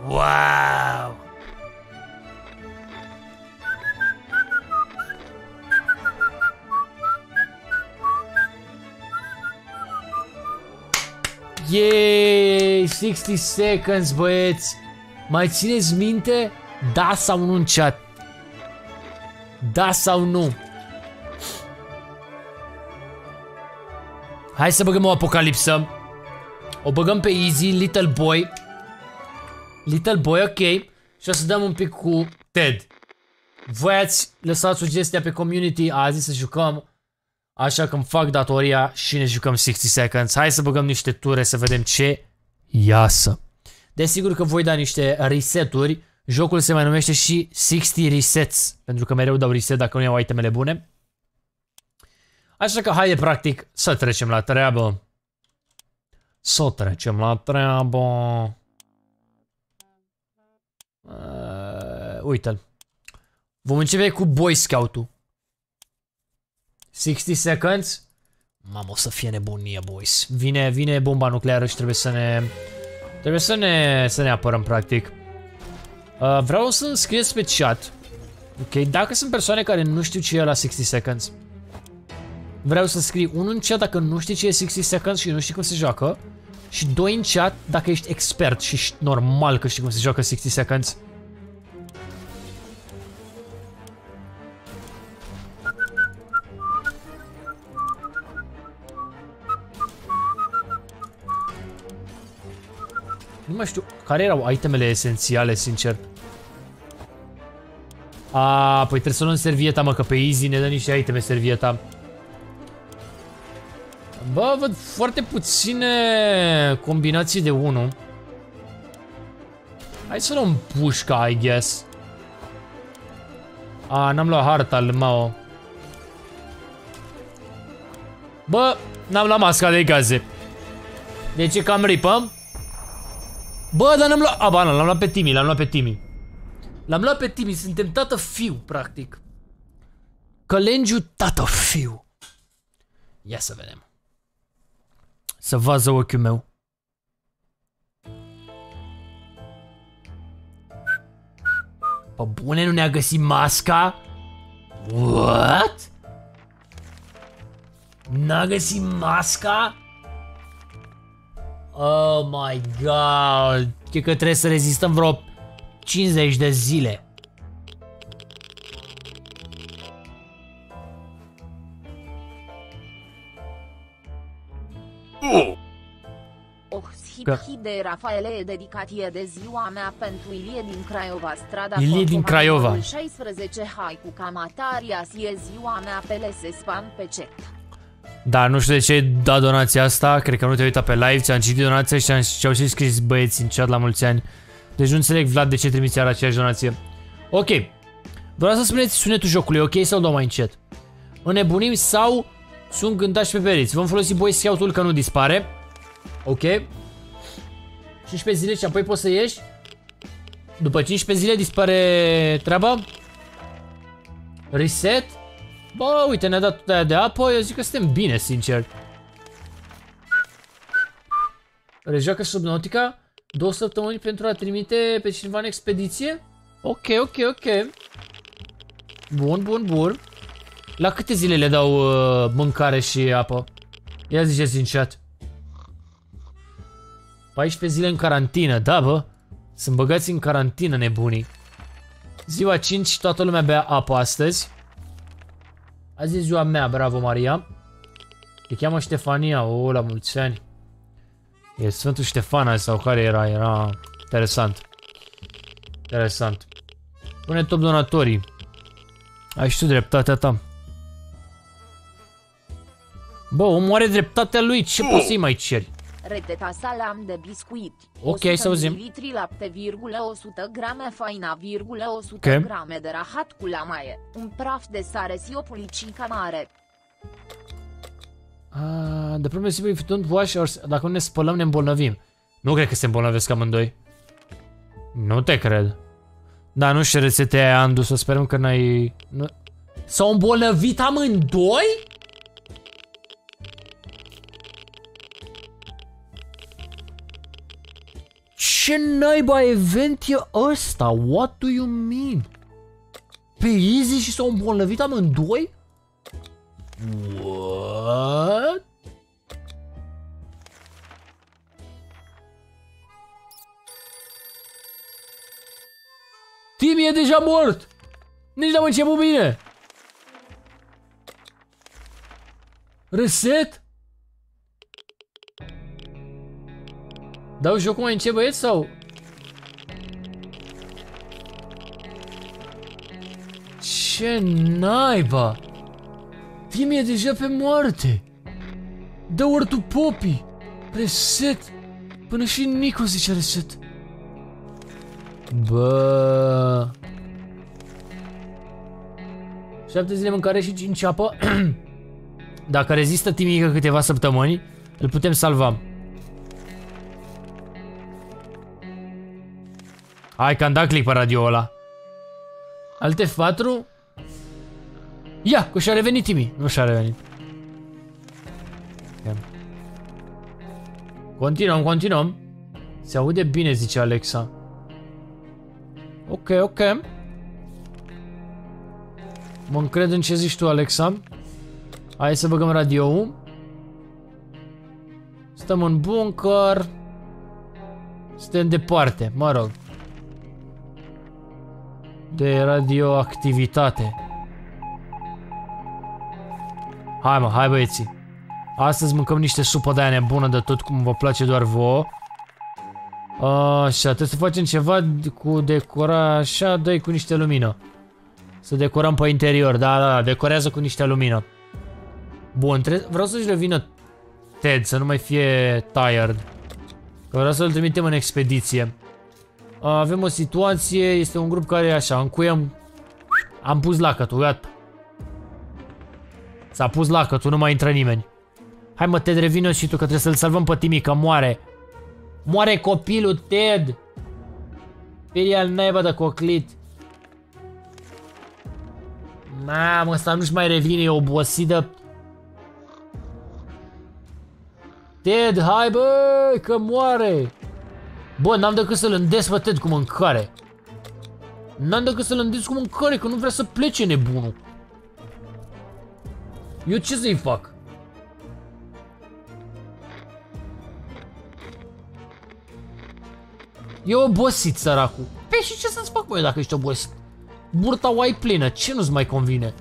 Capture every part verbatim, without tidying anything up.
Wow! Yay! sixty seconds, băieți! Mai țineți minte? Da sau nu în chat? Da sau nu? Hai să băgăm o apocalipsă. O băgăm pe easy, Little Boy. Little Boy, ok. Și o să dăm un pic cu Ted. Voi ați lăsat sugestia pe community azi să jucăm. Așa că îmi fac datoria și ne jucăm sixty seconds. Hai să băgăm niște ture să vedem ce iasă. Desigur că voi da niște reseturi. Jocul se mai numește și sixty resets. Pentru că mereu dau reset dacă nu iau itemele bune. Așa că haide practic să trecem la treabă. Să trecem la treabă. Uh, Uite-l. Vom începe cu Boy Scout-ul. sixty seconds. Mamă, o să fie nebunie, boys. Vine, vine bomba nucleară și trebuie să ne... Trebuie să ne, să ne apărăm, practic. Uh, vreau să scrieți pe chat. Ok, dacă sunt persoane care nu știu ce e la sixty seconds. Vreau să scrii unul în chat dacă nu știi ce e sixty seconds și nu știi cum se joacă. Și doi în chat dacă ești expert și ești normal că știi cum se joacă sixty seconds. Nu mai știu care erau itemele esențiale, sincer. A, păi trebuie să luăm servieta, mă, că pe easy ne dă niște iteme servieta. Bă, văd foarte puține combinații de unu. Hai să luăm pușca, I guess. A, n-am luat harta lui Mao. Bă, n-am luat masca de gaze. Deci e cam ripă. Bă, dar n-am luat... A, ba, l-am luat pe Timmy, l-am luat pe Timmy. L-am luat pe Timmy, suntem tată-fiu, practic. Călengiu tată-fiu. Ia să vedem. Să vază ochiul meu. Pe bune, nu ne-a găsit masca? What? N-a găsit masca? Oh my god. Cred că trebuie să rezistăm vreo cincizeci de zile. Oh, hip de Rafaele e dedicație de ziua mea pentru Ilie din Craiova, strada Ilie din Craiova. șaisprezece, hai cu Camataria, e ziua mea pe lese spam pe chat. Da, nu știu de ce ai dat donația asta, cred că nu te-ai uitat pe live, ți-am citit donația și ți-au și scris băieți în chat la mulți ani. Deci nu înțeleg, Vlad, de ce trimiți iar aceeași donație. Ok, doar să spuneți sunetul jocului, ok? Sau dau mai încet? Înnebunim sau sunt gândași pe pereți? Vom folosi Boy Scout-ul că nu dispare. Ok. cincisprezece zile și apoi poți să ieși. După cincisprezece zile dispare treaba. Reset. Bă, uite, ne-a dat aia de apă, eu zic că suntem bine, sincer. Rejoacă Subnautica. Două săptămâni pentru a trimite pe cineva în expediție? Ok, ok, ok. Bun, bun, bun. La câte zile le dau uh, mâncare și apă? Ia ziceți în chat. paisprezece zile în carantină, da, bă? Sunt băgați în carantină, nebunii. Ziua cinci, toată lumea bea apă astăzi. Azi e ziua mea, bravo, Maria. Te cheamă Ștefania, o, la mulți ani. E Sfântul Ștefan azi, sau care era? Era interesant. Interesant. Pune top donatorii. Ai și tu dreptatea ta. Bă, omul are dreptatea lui, ce poți să-i mai ceri? Reteta salam de biscuit. Ok, să auzim. Litri lapte, o sută grame faina, o sută Okay. grame de rahat cu lamaie. Un praf de sare și o pulicică mare. Ah, the problem is if we don't wash our... Dacă nu ne spălăm, ne îmbolnăvim. Nu cred că se îmbolnăvesc amândoi. Nu te cred. Da, nu știu rețete aia, Andu, să sperăm că n-ai... Nu... S-au îmbolnăvit amândoi? Ce naiba event e ăsta? What do you mean? Pe easy și s-au îmbolnăvit amândoi? What? Timmy e deja mort! Nici n-am început bine! Reset? Dau jocul mai încet, băieți, sau? Ce naiba! Timmy e deja pe moarte! Dă ori tu Poppy! Reset! Până și Nico zice reset! Bă. șapte zile mâncare și cinci apă. Dacă rezistă Timmy câteva săptămâni, îl putem salva. Hai că am dat click pe radio ăla. Alte patru. Ia, că și-a revenit Timmy. Nu și-a revenit. Continuăm, continuăm. Se aude bine, zice Alexa. Ok, ok. Mă încred în ce zici tu, Alexa. Hai să băgăm radio-ul. Stăm în bunker. Suntem departe, mă rog. De radioactivitate. Hai mă, hai băieții. Astăzi mâncăm niște supă de aia nebună de tot cum vă place doar vouă. Așa, trebuie să facem ceva cu decora, așa, dă-i cu niște lumină. Să decorăm pe interior, da, da, da, decorează cu niște lumină. Bun, vreau să-și revină Ted, să nu mai fie tired. Că vreau să-l trimitem în expediție. Avem o situație, este un grup care, așa, încuiem. Am pus lacătul, gata. S-a pus lacătul, nu mai intră nimeni. Hai mă, Ted, revină și tu, că trebuie să-l salvăm pe Timmy, că moare. Moare copilul, Ted! Feria al naiba de coclit. Mamă, ăsta nu-și mai revine, e obosit de... Ted, hai bă, că moare! Bă, n-am decât să-l îndesc pe Ted cu mâncare. N-am decât să-l îndesc cu mâncare, că nu vrea să plece nebunul. Eu ce să-i fac? E obosit, săracul. Păi și ce să-ți fac, băi, dacă ești obosit? Burta o ai plină, ce nu-ți mai convine?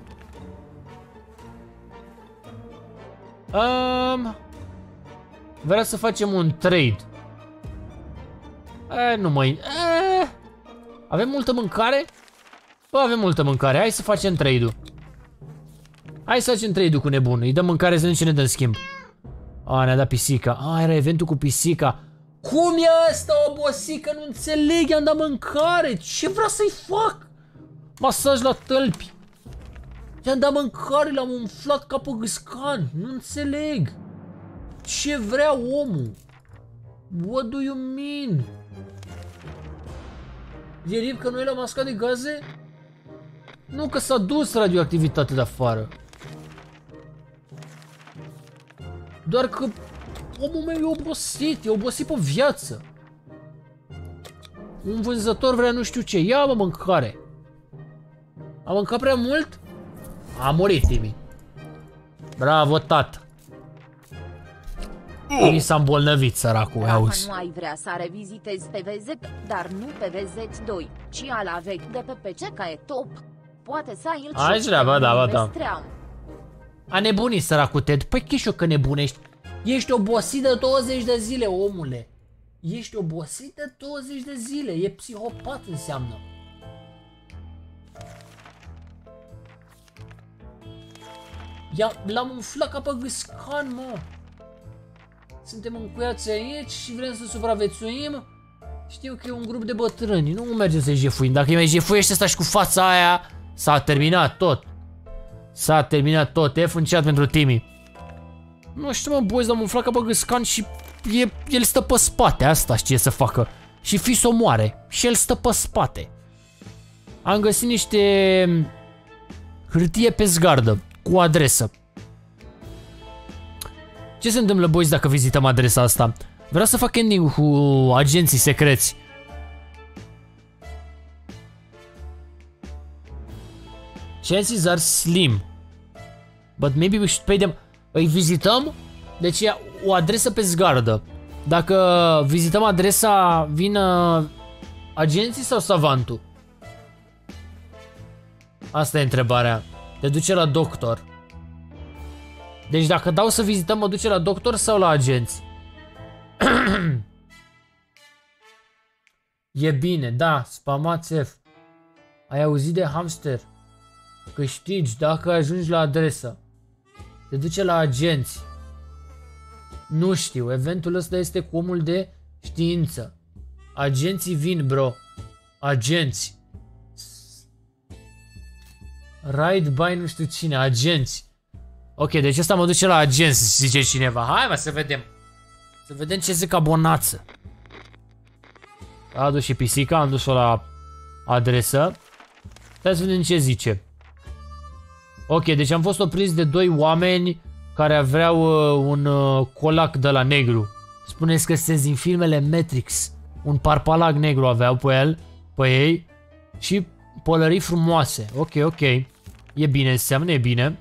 Um, Vrea să facem un trade. E, nu mai... E, avem multă mâncare? Bă, avem multă mâncare, hai să facem trade-ul. Hai să facem trade-ul cu nebunul, îi dăm mâncare să vedem ce ne dă în schimb. A, ne-a dat pisica. A, era eventul cu pisica. Cum e asta, obosică? Nu înțeleg, i-am dat mâncare. Ce vrea să-i fac? Masaj la tălpi. I-am dat mâncare, l-am umflat ca pe gâscan. Nu înțeleg. Ce vrea omul? What do you mean? E rip că noi l-am mascat de gaze? Nu, că s-a dus radioactivitatea de afară. Doar că omul meu e obosit, e obosit pe viață. Un vânzător vrea nu știu ce. Ia mă mâncare. A mâncat prea mult? A murit Timmy. Bravo, tată. Timmy s-a îmbolnăvit, săracul, auzi. Nu ai vrea să revizitezi P V Z, dar nu P V Z doi, ci ala vechi de pe P C, ca e top. Poate să ai el ce treaba, da, da, da. A nebunit, săracul Ted. Păi chișo că nebunești. Ești obosit de douăzeci de zile, omule. Ești obosit de douăzeci de zile. E psihopat înseamnă. L-am umflat ca pe gâscan, mă. Suntem încuiați aici și vrem să supraviețuim. Știu că e un grup de bătrâni. Nu merge să-i jefuim. Dacă îi mai jefuiește ăsta și cu fața aia, s-a terminat tot. S-a terminat tot. F în chat pentru Timmy. Nu știu, mă, boys, l-am umflat ca pe gâscan și e, el stă pe spate. Asta știe să facă. Și fi s-o moare. Și el stă pe spate. Am găsit niște hârtie pe zgardă cu adresă. Ce se întâmplă, boys, dacă vizităm adresa asta? Vreau să fac ending cu agenții secreți. Chances are slim. But maybe we should pay them. Îi vizităm? Deci e o adresă pe zgardă. Dacă vizităm adresa, vin uh, agenții sau savantul? Asta e întrebarea. Te duce la doctor. Deci dacă dau să vizităm, mă duce la doctor sau la agenți? E bine, da, spamați F. Ai auzit de hamster? Câștigi dacă ajungi la adresă. Te duce la agenți. Nu știu, eventul ăsta este cu omul de știință. Agenții vin, bro. Agenți. Ride by nu știu cine, agenți. Ok, deci ăsta mă duce la agenți, zice cineva. Hai mă, să vedem. Să vedem ce zic abonață. A dus și pisica, am dus-o la adresă. Hai să vedem ce zice. Ok, deci am fost opriți de doi oameni care aveau uh, un uh, colac de la negru. Spuneți că sunteți din filmele Matrix. Un parpalac negru aveau pe el, pe ei. Și pălării frumoase. Ok, ok. E bine, înseamnă, e bine.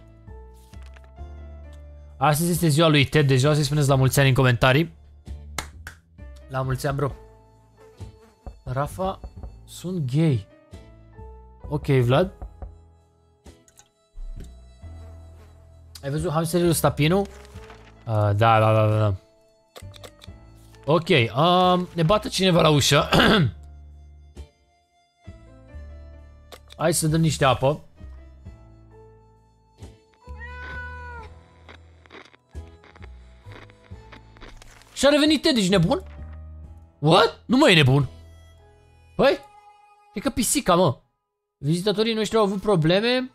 Astăzi este ziua lui Ted, deci vreau să-i spuneți la mulți ani în comentarii. La mulți ani, bro. Rafa, sunt gay. Ok, Vlad. Ai văzut hamsterul ăsta Pinu? Uh, da, da, da, da. Ok, um, ne bate cineva la ușă. Hai să dăm niște apă. Și-a revenit Ted, ești nebun? What? Nu mai e nebun. Păi? E că pisica, mă. Vizitatorii noștri au avut probleme.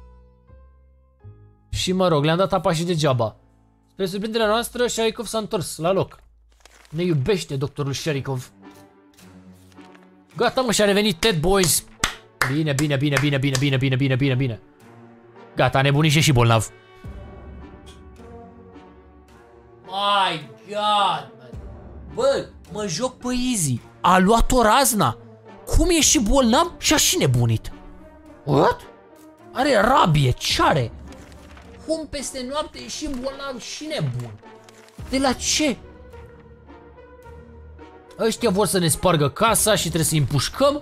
Și mă rog, le-am dat apa și degeaba. Spre surprinderea noastră, Sharikov s-a întors la loc. Ne iubește doctorul Sharikov. Gata, mă, și-a revenit Ted, boys. Bine, bine, bine, bine, bine, bine, bine, bine, bine, bine. Gata, nebuniște și bolnav. My God, man. Bă, mă joc pe easy. A luat-o razna. Cum e și bolnav și a și nebunit? What? Are rabie, ce are? Cum peste noapte e și bolnav și nebun? De la ce? Ăștia vor să ne spargă casa și trebuie să-i împușcăm?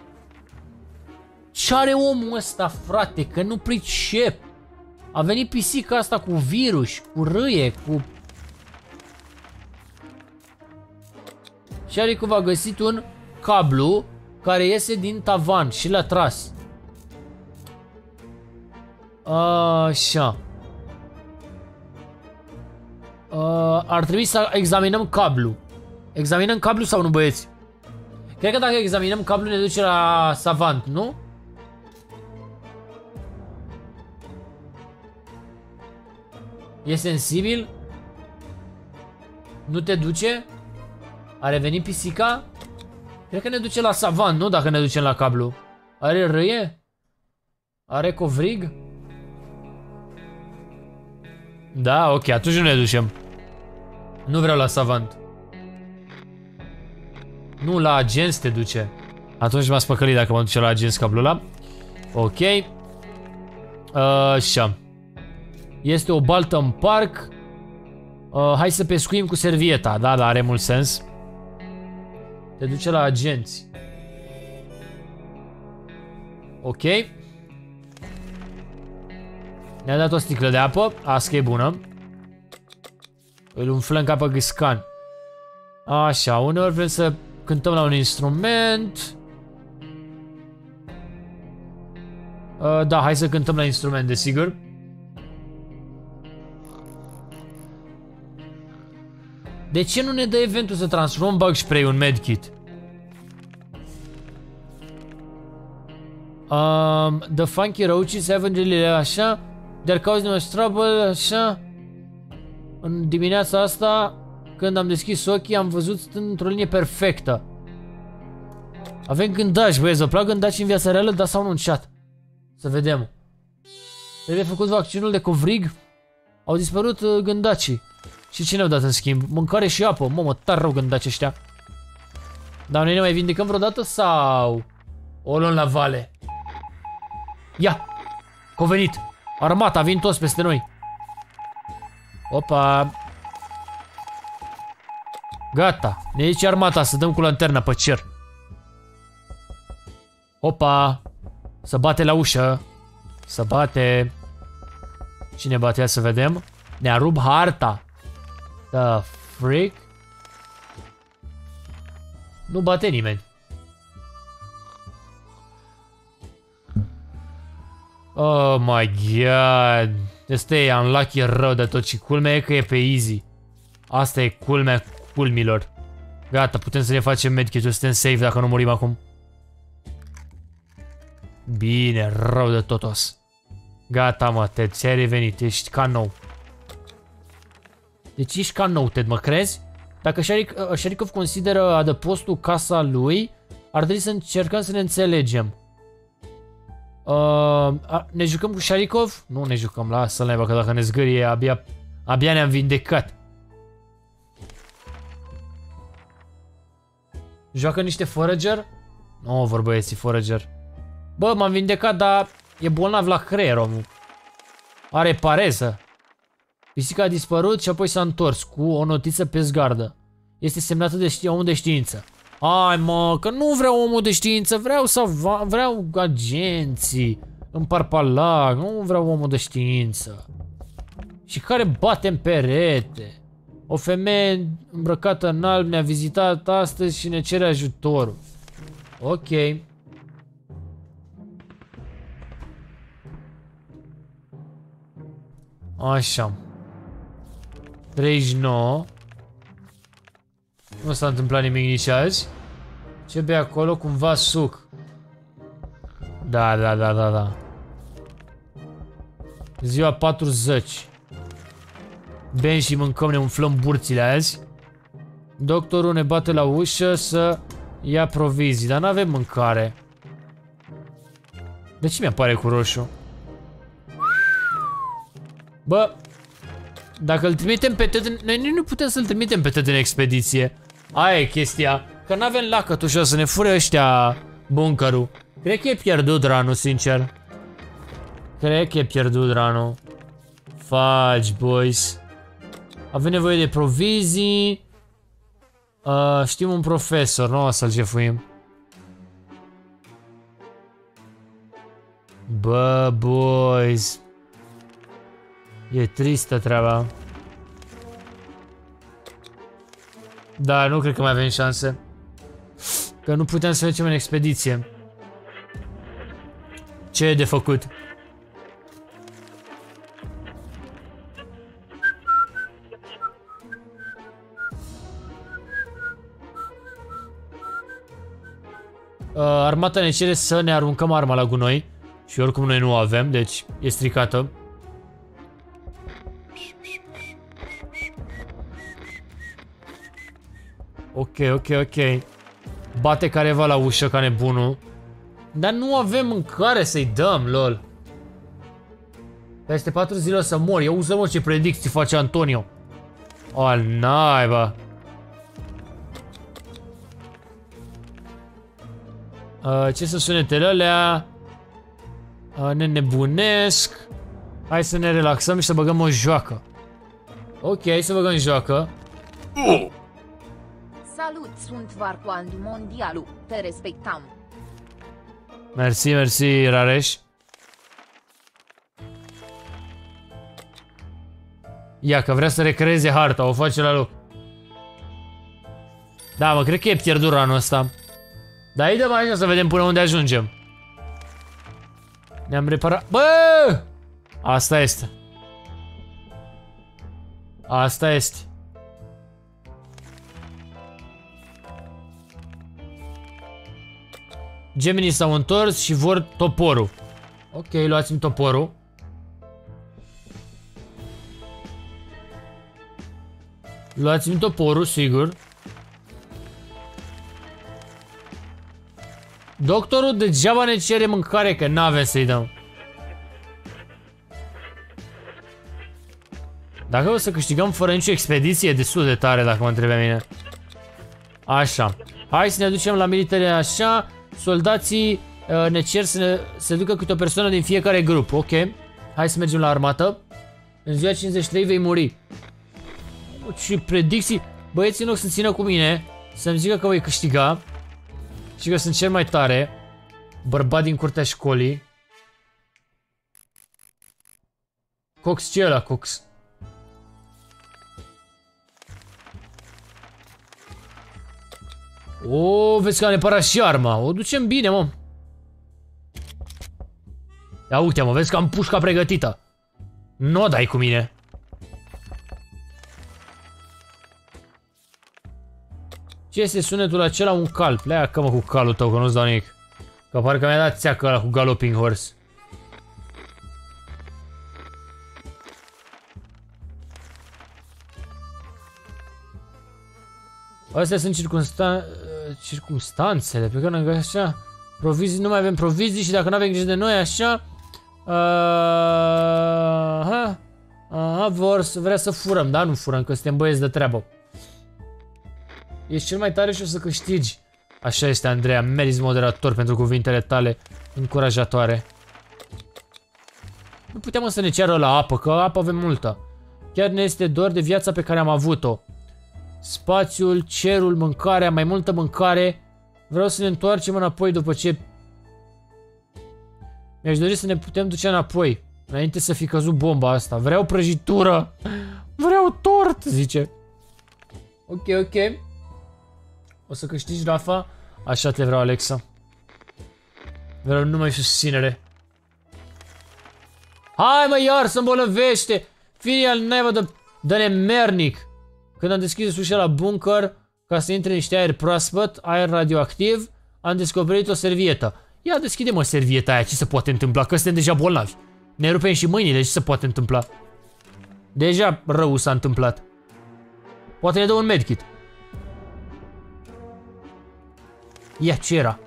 Ce are omul ăsta, frate? Că nu pricep. A venit pisica asta cu virus, cu râie, cu... Sharikov a găsit un cablu care iese din tavan și l-a tras. Așa. Uh, ar trebui să examinăm cablu. Examinăm cablu sau nu, băieți? Cred că dacă examinăm cablu ne duce la savant, nu? E sensibil? Nu te duce? A revenit pisica? Cred că ne duce la savant, nu? Dacă ne ducem la cablu. Are râie? Are covrig? Da, ok, atunci nu ne ducem. Nu vreau la savant. Nu, la agenți te duce. Atunci m-a spăcălit dacă mă duce la agenți cablul ăla. Ok. Așa. Este o baltă în parc. uh, Hai să pescuim cu servieta. Da, da, are mult sens. Te duce la agenți. Ok. Ne-a dat o sticlă de apă. Asta e bună. Îl umflăm ca pe gâscan. Așa, uneori vrem să cântăm la un instrument. uh, Da, hai să cântăm la instrument, desigur. De ce nu ne dă eventul să transformăm bug spray un medkit? Um, the funky roaches haven't really... Așa. They're causing us trouble. Așa. În dimineața asta, când am deschis ochii, am văzut stând într-o linie perfectă. Avem gândaci, băieți. Vă plac gândaci în viața reală? Da sau nu în chat? Să vedem. Trebuie făcut vaccinul de covrig. Au dispărut uh, gândacii. Și ce ne-au dat în schimb? Mâncare și apă. Mamă, tare rău gândaci ăștia. Dar noi ne mai vindicăm vreodată sau... O luăm la vale. Ia! Că-o venit! Armata, vin toți peste noi. Opa! Gata, ne zice armata să dăm cu lanterna pe cer. Opa! Să bate la ușă. Să bate. Cine bate? Să vedem. Ne-a rupt harta. The freak? Nu bate nimeni. Oh my god. Este e unlucky rău de tot și culmea e că e pe easy. Asta e culmea culmilor. Gata, putem să ne facem medkit-ul, suntem safe dacă nu murim acum. Bine, rău de totos. Gata, mă, Ted, ți-ai revenit, ești ca nou. Deci ești ca nou, Ted, mă crezi? Dacă Sharikov consideră adăpostul casa lui, ar trebui să încercăm să ne înțelegem. Uh, a, ne jucăm cu Sharikov? Nu ne jucăm, lasă-l naiba, că dacă ne zgârie, abia, abia ne-am vindecat. Joacă niște forager? Nu, oh, vor băieții forager. Bă, m-am vindecat, dar e bolnav la creier, omul. Are pareză. Pisica a dispărut și apoi s-a întors cu o notiță pe zgardă. Este semnată de ști om de știință. Ai mă, că nu vreau omul de știință, vreau să vreau agenții în Parpalac, nu vreau omul de știință. Și care bate în perete. O femeie îmbrăcată în alb ne-a vizitat astăzi și ne cere ajutorul. Ok. Așa. treizeci și nouă. Nu s-a întâmplat nimic nici azi. Ce bei acolo? Cumva suc. Da, da, da, da, da. Ziua patruzeci. Bem și mâncăm, ne umflăm burțile azi. Doctorul ne bate la ușă să ia provizii, dar n-avem mâncare. De ce mi-apare cu roșu? Bă, dacă îl trimitem pe Ted, noi nu putem să-l trimitem pe Ted în expediție. Aia e chestia. Că n-avem lacătul și o să ne fure ăștia buncărul. Cred că e pierdut ranul, sincer. Cred că e pierdut ranul. Faci, boys. Avem nevoie de provizii. uh, Știm un profesor, nu o să-l jefuim. Bă, boys. E tristă treaba. Da, nu cred că mai avem șanse. Că nu putem să mergem în expediție. Ce e de făcut? Uh, armata ne cere să ne aruncăm arma la gunoi. Și oricum noi nu o avem, deci e stricată. Ok, ok, ok. Bate careva la ușă ca nebunul. Dar nu avem mâncare să-i dăm, lol. Peste patru zile o să mor. Eu uză mă ce predicții face Antonio. Al naiba. Uh, ce sunt sunetele alea? Uh, ne nebunesc. Hai să ne relaxăm și să băgăm o joacă. Ok, să băgăm joacă. uh. Salut, sunt Varcoand Mondialu, te respectam. Mersi, mersi, Rareș. Ia, că vrea să recreeze harta, o face la loc. Da, mă, cred că e pierdut ranul ăsta. Dar îi dăm așa să vedem până unde ajungem. Ne-am reparat. Bă! Asta este. Asta este. Gemenii s-au întors și vor toporul. Ok, luați-mi toporul. Luați-mi toporul, sigur. Doctorul degeaba ne cere mâncare, că n-avem să-i dăm. Dacă o să câștigăm fără nicio expediție, e destul de tare dacă mă întrebe mine. Așa. Hai să ne ducem la militare așa. Soldații uh, ne cer să ne se ducă câte o persoană din fiecare grup. Ok. Hai să mergem la armată. În ziua cincizeci și trei vei muri. Ce predicții. Băieții în loc să țină cu mine, să-mi zică că voi câștiga și că sunt cel mai tare bărbat din curtea școlii. Cox, ce e ăla, Cox? O, vezi că am reparat și arma. O ducem bine, mă. Ia uite, mă, vezi că am pușca pregătită. Nu dai cu mine. Ce este sunetul acela? Un cal. Pleacă, mă, cu calul tău, că nu-ți dau nimic. Că parcă mi-a dat țeacă ăla cu Galloping Horse. Astea sunt circunstan... circumstanțele pe care ne așa. Provizii, nu mai avem provizii și dacă nu avem grijă de noi, așa. Uh, aha, aha, vor să vrea să furăm, da? Nu furăm, că suntem băieți de treabă. Ești cel mai tare și o să câștigi. Așa este, Andreea, meriți moderator pentru cuvintele tale încurajatoare. Nu puteam să ne ceară la apă, că apă avem multă. Chiar ne este dor de viața pe care am avut-o. Spațiul, cerul, mâncarea, mai multă mâncare. Vreau să ne întoarcem înapoi după ce... Mi-aș dori să ne putem duce înapoi, înainte să fi căzut bomba asta. Vreau prăjitură. Vreau tort, zice. Ok, ok. O să câștigi, Rafa. Așa te vreau, Alexa. Vreau numai susținere. Hai, mă, iar să îmbolnăvește. Fiii al naiba de, de nemernic. Când am deschis ușa la bunker, ca să intre niște aer proaspăt, aer radioactiv, am descoperit o servietă. Ia deschide-mă servieta aia, ce se poate întâmpla? Că suntem deja bolnavi. Ne rupem și mâinile, ce se poate întâmpla? Deja rău s-a întâmplat. Poate ne dă un medkit. Ia, ce era?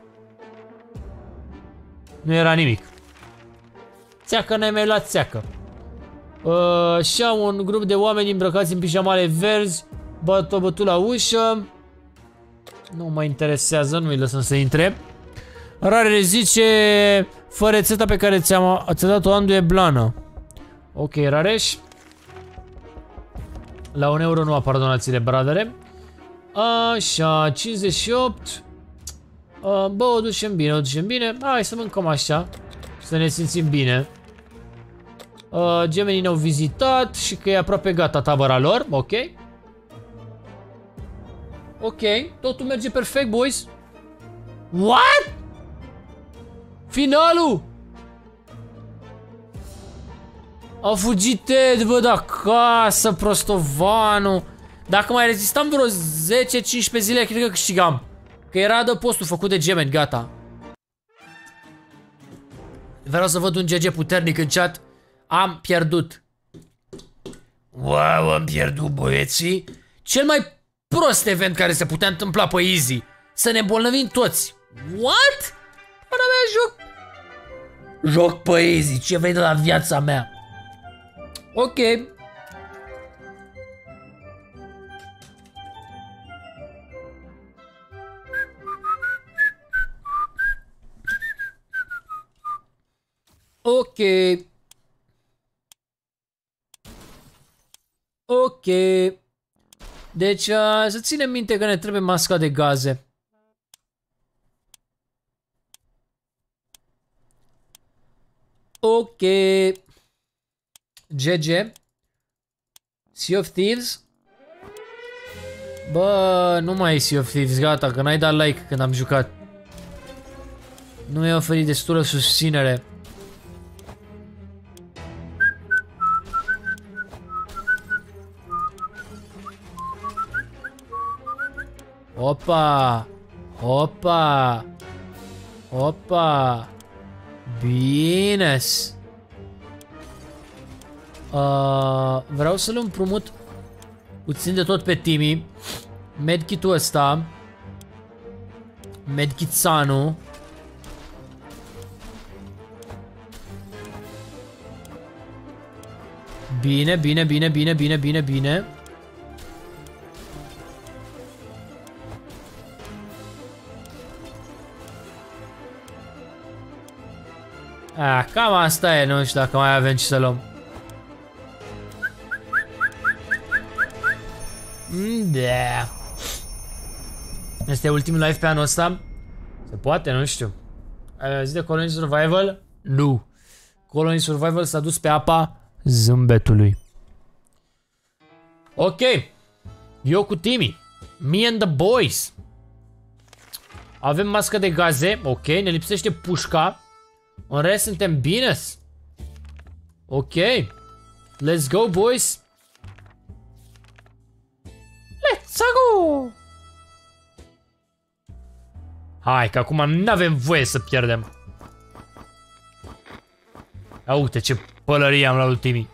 Nu era nimic. Țeacă, n-ai mai luat țeacă. Uh, așa, un grup de oameni îmbrăcați în pijamale verzi bat o bătut la ușă. Nu mă interesează, nu-i lăsăm să intre. Rare zice: fă rețeta pe care ți-am dat-o, Andu, e blană. Ok, Rareș. La un euro nu apardonați-le, bradere. Așa, cincizeci și opt. Uh, bă, o ducem bine, o ducem bine. Hai să mâncăm așa, să ne simțim bine. uh, Gemenii ne-au vizitat și că e aproape gata tabăra lor. Ok. Ok, totul merge perfect, boys. What? Finalul! A fugit Ted, bă, de acasă, prostovanu. Dacă mai rezistam vreo zece cincisprezece zile, cred că câștigam. Că era de postul făcut de gemeni, gata. Vreau să văd un G G puternic în chat. Am pierdut. Wow, am pierdut, băieții. Cel mai prost event care se putea întâmpla pe Easy. Să ne îmbolnăvim toți. What? Pana mea, joc. Joc pe Easy, ce vrei de la viața mea? Ok. Ok. Ok. Deci, uh, să ținem minte că ne trebuie masca de gaze. Ok. G G. Sea of Thieves. Bă, nu mai e Sea of Thieves, gata, că n-ai dat like când am jucat. Nu mi-ai oferit destulă susținere. Opa! Opa! Opa! Bine-s! Uh, vreau să-l împrumut puțin de tot pe Timmy. Medkit-ul ăsta. Medkit-sanu. Bine, bine, bine, bine, bine, bine, bine. Ah, cam asta e, nu știu dacă mai avem ce să luăm. Da. Este ultimul live pe anul ăsta? Se poate, nu știu. Ai zis de Colony Survival? Nu. Colony Survival s-a dus pe apa zâmbetului. Ok. Eu cu Timmy. Me and the boys. Avem mască de gaze. Ok, ne lipsește pușca. În rest suntem bine. Ok. Let's go, boys. Let's go. Hai, că acum nu avem voie să pierdem. Ia uite ce pălărie am la ultimii.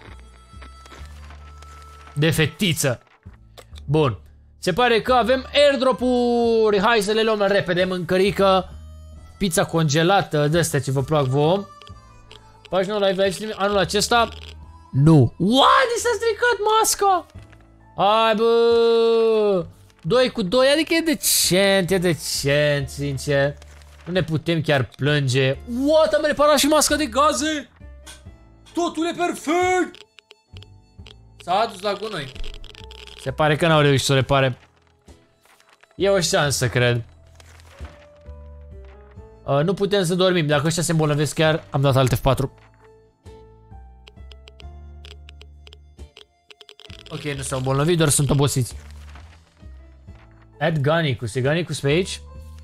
De fetiță. Bun. Se pare că avem airdrop-uri. Hai să le luăm repede. Mâncărică. Pizza congelată. De-astea ce vă plac vouă. Pagina live live stream anul acesta. Nu. What? S-a stricat masca. Hai bă. doi cu doi. Adică e decent. E decent, sincer. Nu ne putem chiar plânge. What? Am reparat și masca de gaze. Totul e perfect. S-a adus la gunoi. Se pare că n-au reușit să o repare. E o șansă, cred. Uh, nu putem să dormim. Dacă ăștia se îmbolnăvesc chiar, am dat alt F patru. Ok, nu s-au îmbolnăvit, doar sunt obosiți. Add Ganicus. E Ganicus pe aici?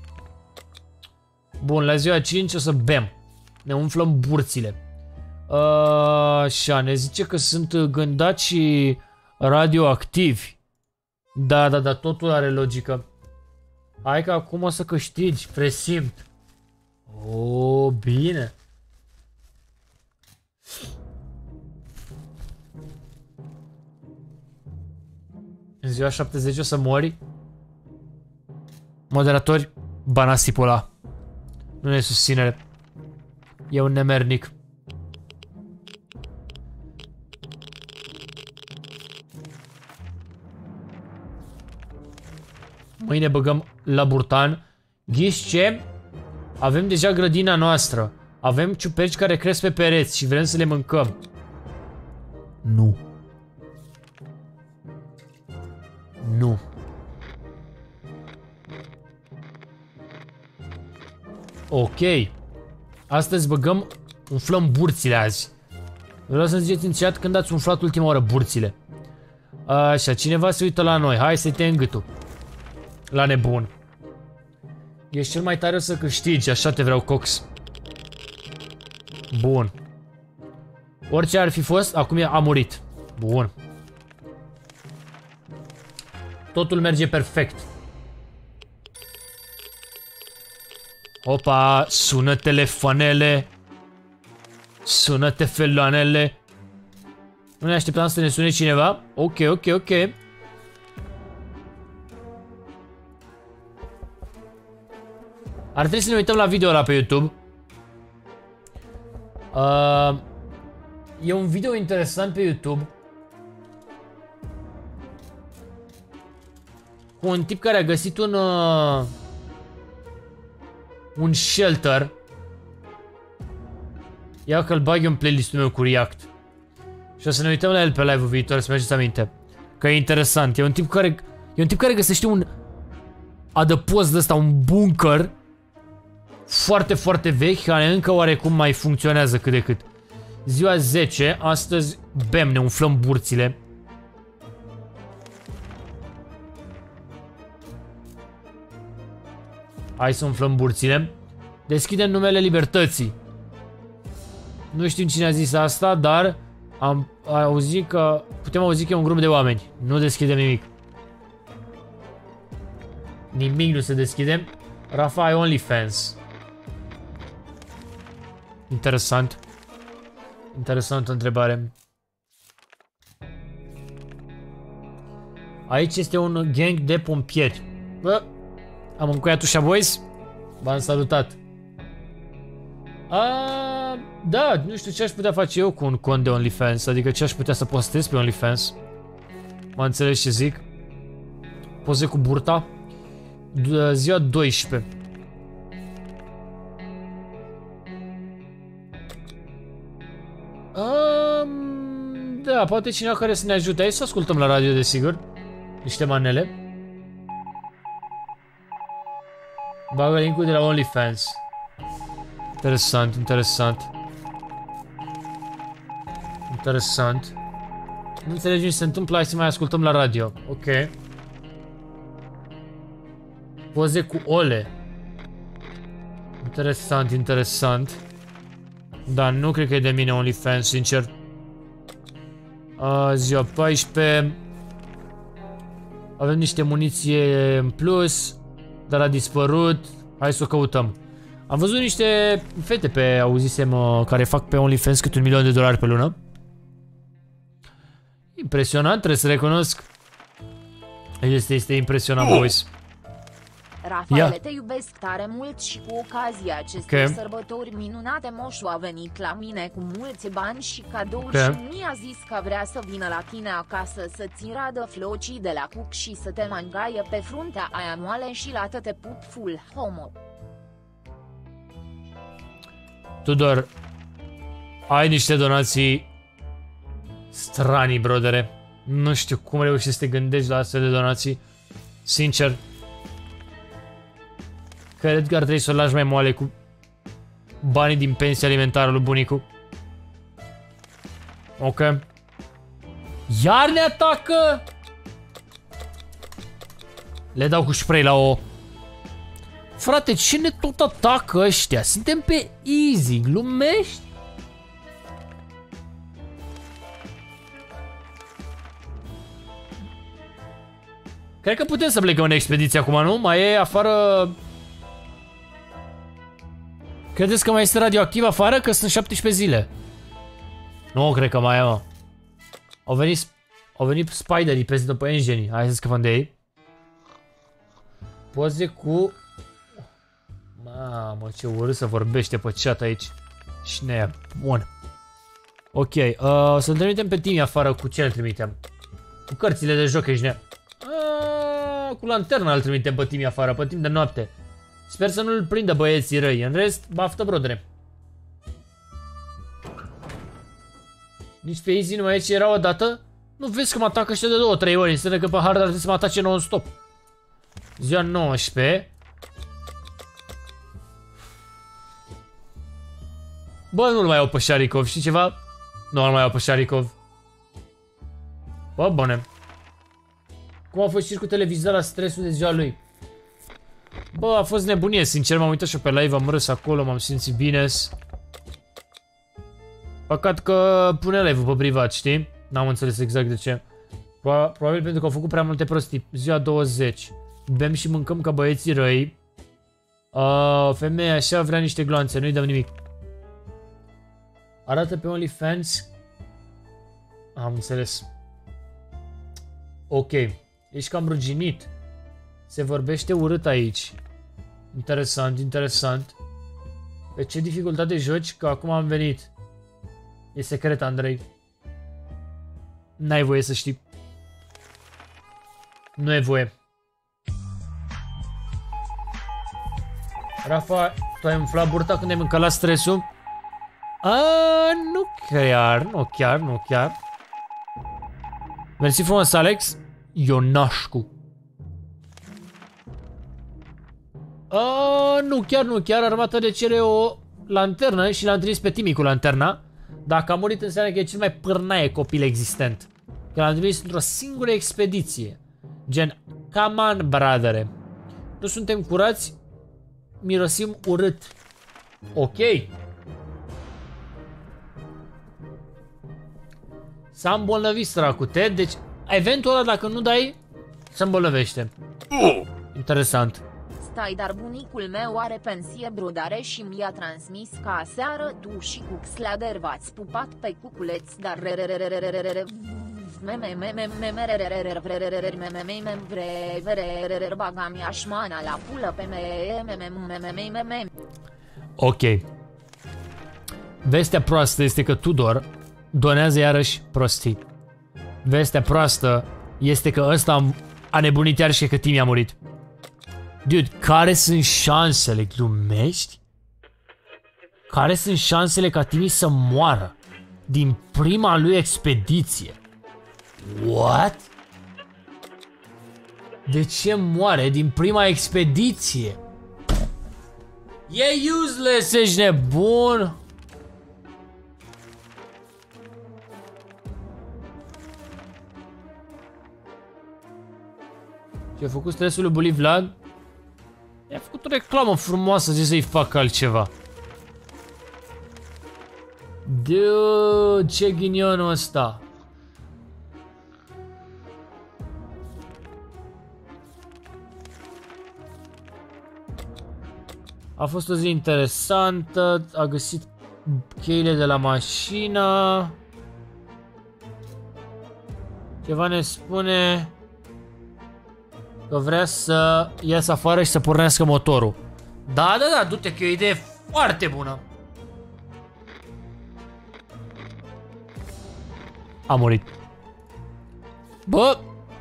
Bun, la ziua cinci o să bem. Ne umflăm burțile. Uh, așa, ne zice că sunt gândaci radioactivi. Da, da, da, totul are logică. Hai că acum o să câștigi, presimt. Oh, bine. În ziua șaptezeci o să mori. Moderatori, banați tipul ăla. Nu ne susținere. E un nemernic. Mâine băgăm la burtan. Ghiși ce? Avem deja grădina noastră. Avem ciuperci care cresc pe pereți și vrem să le mâncăm. Nu. Nu. Ok. Astăzi băgăm, umflăm burțile azi. Vreau să ziceți în chat când ați umflat ultima oară burțile. Așa, cineva se uită la noi. Hai să-i tăiem gâtul. La nebun. Ești cel mai tare, o să câștigi, așa te vreau, Cox. Bun. Orice ar fi fost, acum a murit. Bun. Totul merge perfect. Opa, sună telefoanele. Sună tefeloanele. Nu ne așteptam să ne sune cineva? Ok, ok, ok. Ar trebui să ne uităm la video ăla pe YouTube. Uh, e un video interesant pe YouTube. Cu un tip care a găsit un... Uh, un shelter. Ia că-l bag eu în playlistul meu cu React. Și o să ne uităm la el pe live-ul viitor, să mergeți aminte. Că e interesant. E un tip care... E un tip care găsește un... adăpost de ăsta, un bunker. Foarte, foarte vechi, care încă oarecum mai funcționează cât de cât. Ziua zece, astăzi bem, ne umflăm burțile. Hai să umflăm burțile. Deschidem numele libertății. Nu știm cine a zis asta, dar am auzit că... putem auzi că e un grup de oameni. Nu deschidem nimic. Nimic nu se deschide. Rafa ai OnlyFans. Interesant. Interesantă întrebare. Aici este un gang de pompieri. Bă, am încuiat ușa, boys. V-am salutat. A, da, nu știu ce aș putea face eu cu un cont de OnlyFans, adică ce aș putea să postez pe OnlyFans. Mă înțelegi ce zic? Poze cu burta. Ziua doisprezece. Um, da, poate cineva care să ne ajute aici să ascultăm la radio, desigur. Niște manele. Bagă link-ul de la OnlyFans. Interesant, interesant. Interesant. Nu înțelegem ce se întâmplă, hai să mai ascultăm la radio. Ok. Poze cu ole. Interesant, interesant. Dar nu cred că e de mine OnlyFans, sincer. A, ziua paisprezece. Avem niște muniție în plus. Dar a dispărut. Hai să o căutăm. Am văzut niște fete pe, auzisem, uh, care fac pe OnlyFans cât un milion de dolari pe lună. Impresionant, trebuie să recunosc. Este, este impresionant, oh. boys. Rafaele, te iubesc tare mult și cu ocazia acestei okay. sărbători minunate moșu a venit la mine cu mulți bani și cadouri okay. și mi-a zis că vrea să vină la tine acasă să-ți radă flocii de la cuc și să te mangaie pe fruntea aia moale și la te pup full homo. Tudor, ai niște donații stranii, brodere. Nu știu cum reușești să te gândești la astfel de donații. Sincer. Cred că ar trebui să o lași mai moale cu banii din pensia alimentară lui bunicu. Ok. Iar ne atacă! Le dau cu spray la o... Frate, ce ne tot atacă ăștia? Suntem pe easy, glumești? Cred că putem să plecăm în expediție acum, nu? Mai e afară... Credeți că mai este radioactiv afară? Că sunt șaptesprezece zile. Nu, cred că mai e, mă. Au venit... Au venit spiderii peste după engenii. Hai să scăpăm de ei. Poze cu... Mamă, ce urât să vorbește pe chat aici. Și ne bun. Ok, uh, să-l trimitem pe Timi afară. Cu ce îl trimitem? Cu cărțile de joc, ești ne... Uh, cu lanterna îl trimitem pe Timi afară, pe timp de noapte. Sper să nu-l prindă băieții răi. În rest, baftă, brodere. Nici pe easy nu mai e ce era odată? Nu vezi că mă atacă ăștia de două, trei ori. Înseamnă că pe hard ar trebui să mă atace non-stop. Ziua nouăsprezece. Bă, nu-l mai iau pe Sharikov, știi ceva? Nu-l mai iau pe Sharikov. Bă, bune. Cum a fost și cu televizor la stresul de ziua lui? Bă, a fost nebunie, sincer, m-am uitat și pe live, am râs acolo, m-am simțit bine. Păcat că pune live-ul pe privat, știi? N-am înțeles exact de ce. Probabil pentru că au făcut prea multe prostii. Ziua douăzeci. Bem și mâncăm ca băieții răi. Uh, femeia așa vrea niște gloanțe, nu-i dăm nimic. Arată pe OnlyFans. Am înțeles. Ok. Ești cam ruginit. Se vorbește urât aici. Interesant, interesant. Pe ce dificultate joci? Că acum am venit. E secret, Andrei. N-ai voie să știi. Nu e voie. Rafa, tu ai umflat burta când ai mâncat la stresul? A, nu chiar, nu chiar, nu chiar. Mersi frumos, Alex. Ionașcu. A, nu chiar, nu chiar. Armata de cere o lanternă și l-am trimis pe Timi cu lanterna. Dacă a murit înseamnă că e cel mai pârnaie copil existent. Că l-am trimis într-o singură expediție. Gen, come on, bradere. Nu suntem curați. Mirosim urât. Ok. S-a îmbolnăvit săracul Ted, deci eventual dacă nu dai, se îmbolnăvește. Interesant. Stai, dar bunicul meu are pensie brodare și mi-a transmis că aseară tu și Cuxlader v-ați pupat pe cuculeț, dar ok. Vestea proastă este că Tudor donează iarăși prostii. Vestea proastă este că ăsta a nebunit iar și că Timmy a murit. Dude, care sunt șansele? Glumești? Care sunt șansele ca Timmy să moară din prima lui expediție? What? De ce moare din prima expediție? E useless, ești nebun? Ce-a făcut stresul lui Bully Vlad? I-a făcut o reclamă frumoasă, zice să-i facă altceva. Dude, ce ghinionul ăsta. A fost o zi interesantă, a găsit cheile de la mașină. Ceva ne spune că vrea să iasă afară și să pornească motorul. Da, da, da, du-te că e o idee foarte bună. A murit. Bă!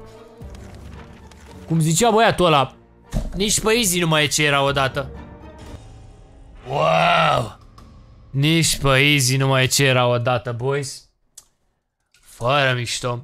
Cum zicea băiatul ăla, nici pe Easy nu mai e ce era odată. Wow! Nici pe Easy nu mai e ce era odată, boys. Fără mișto.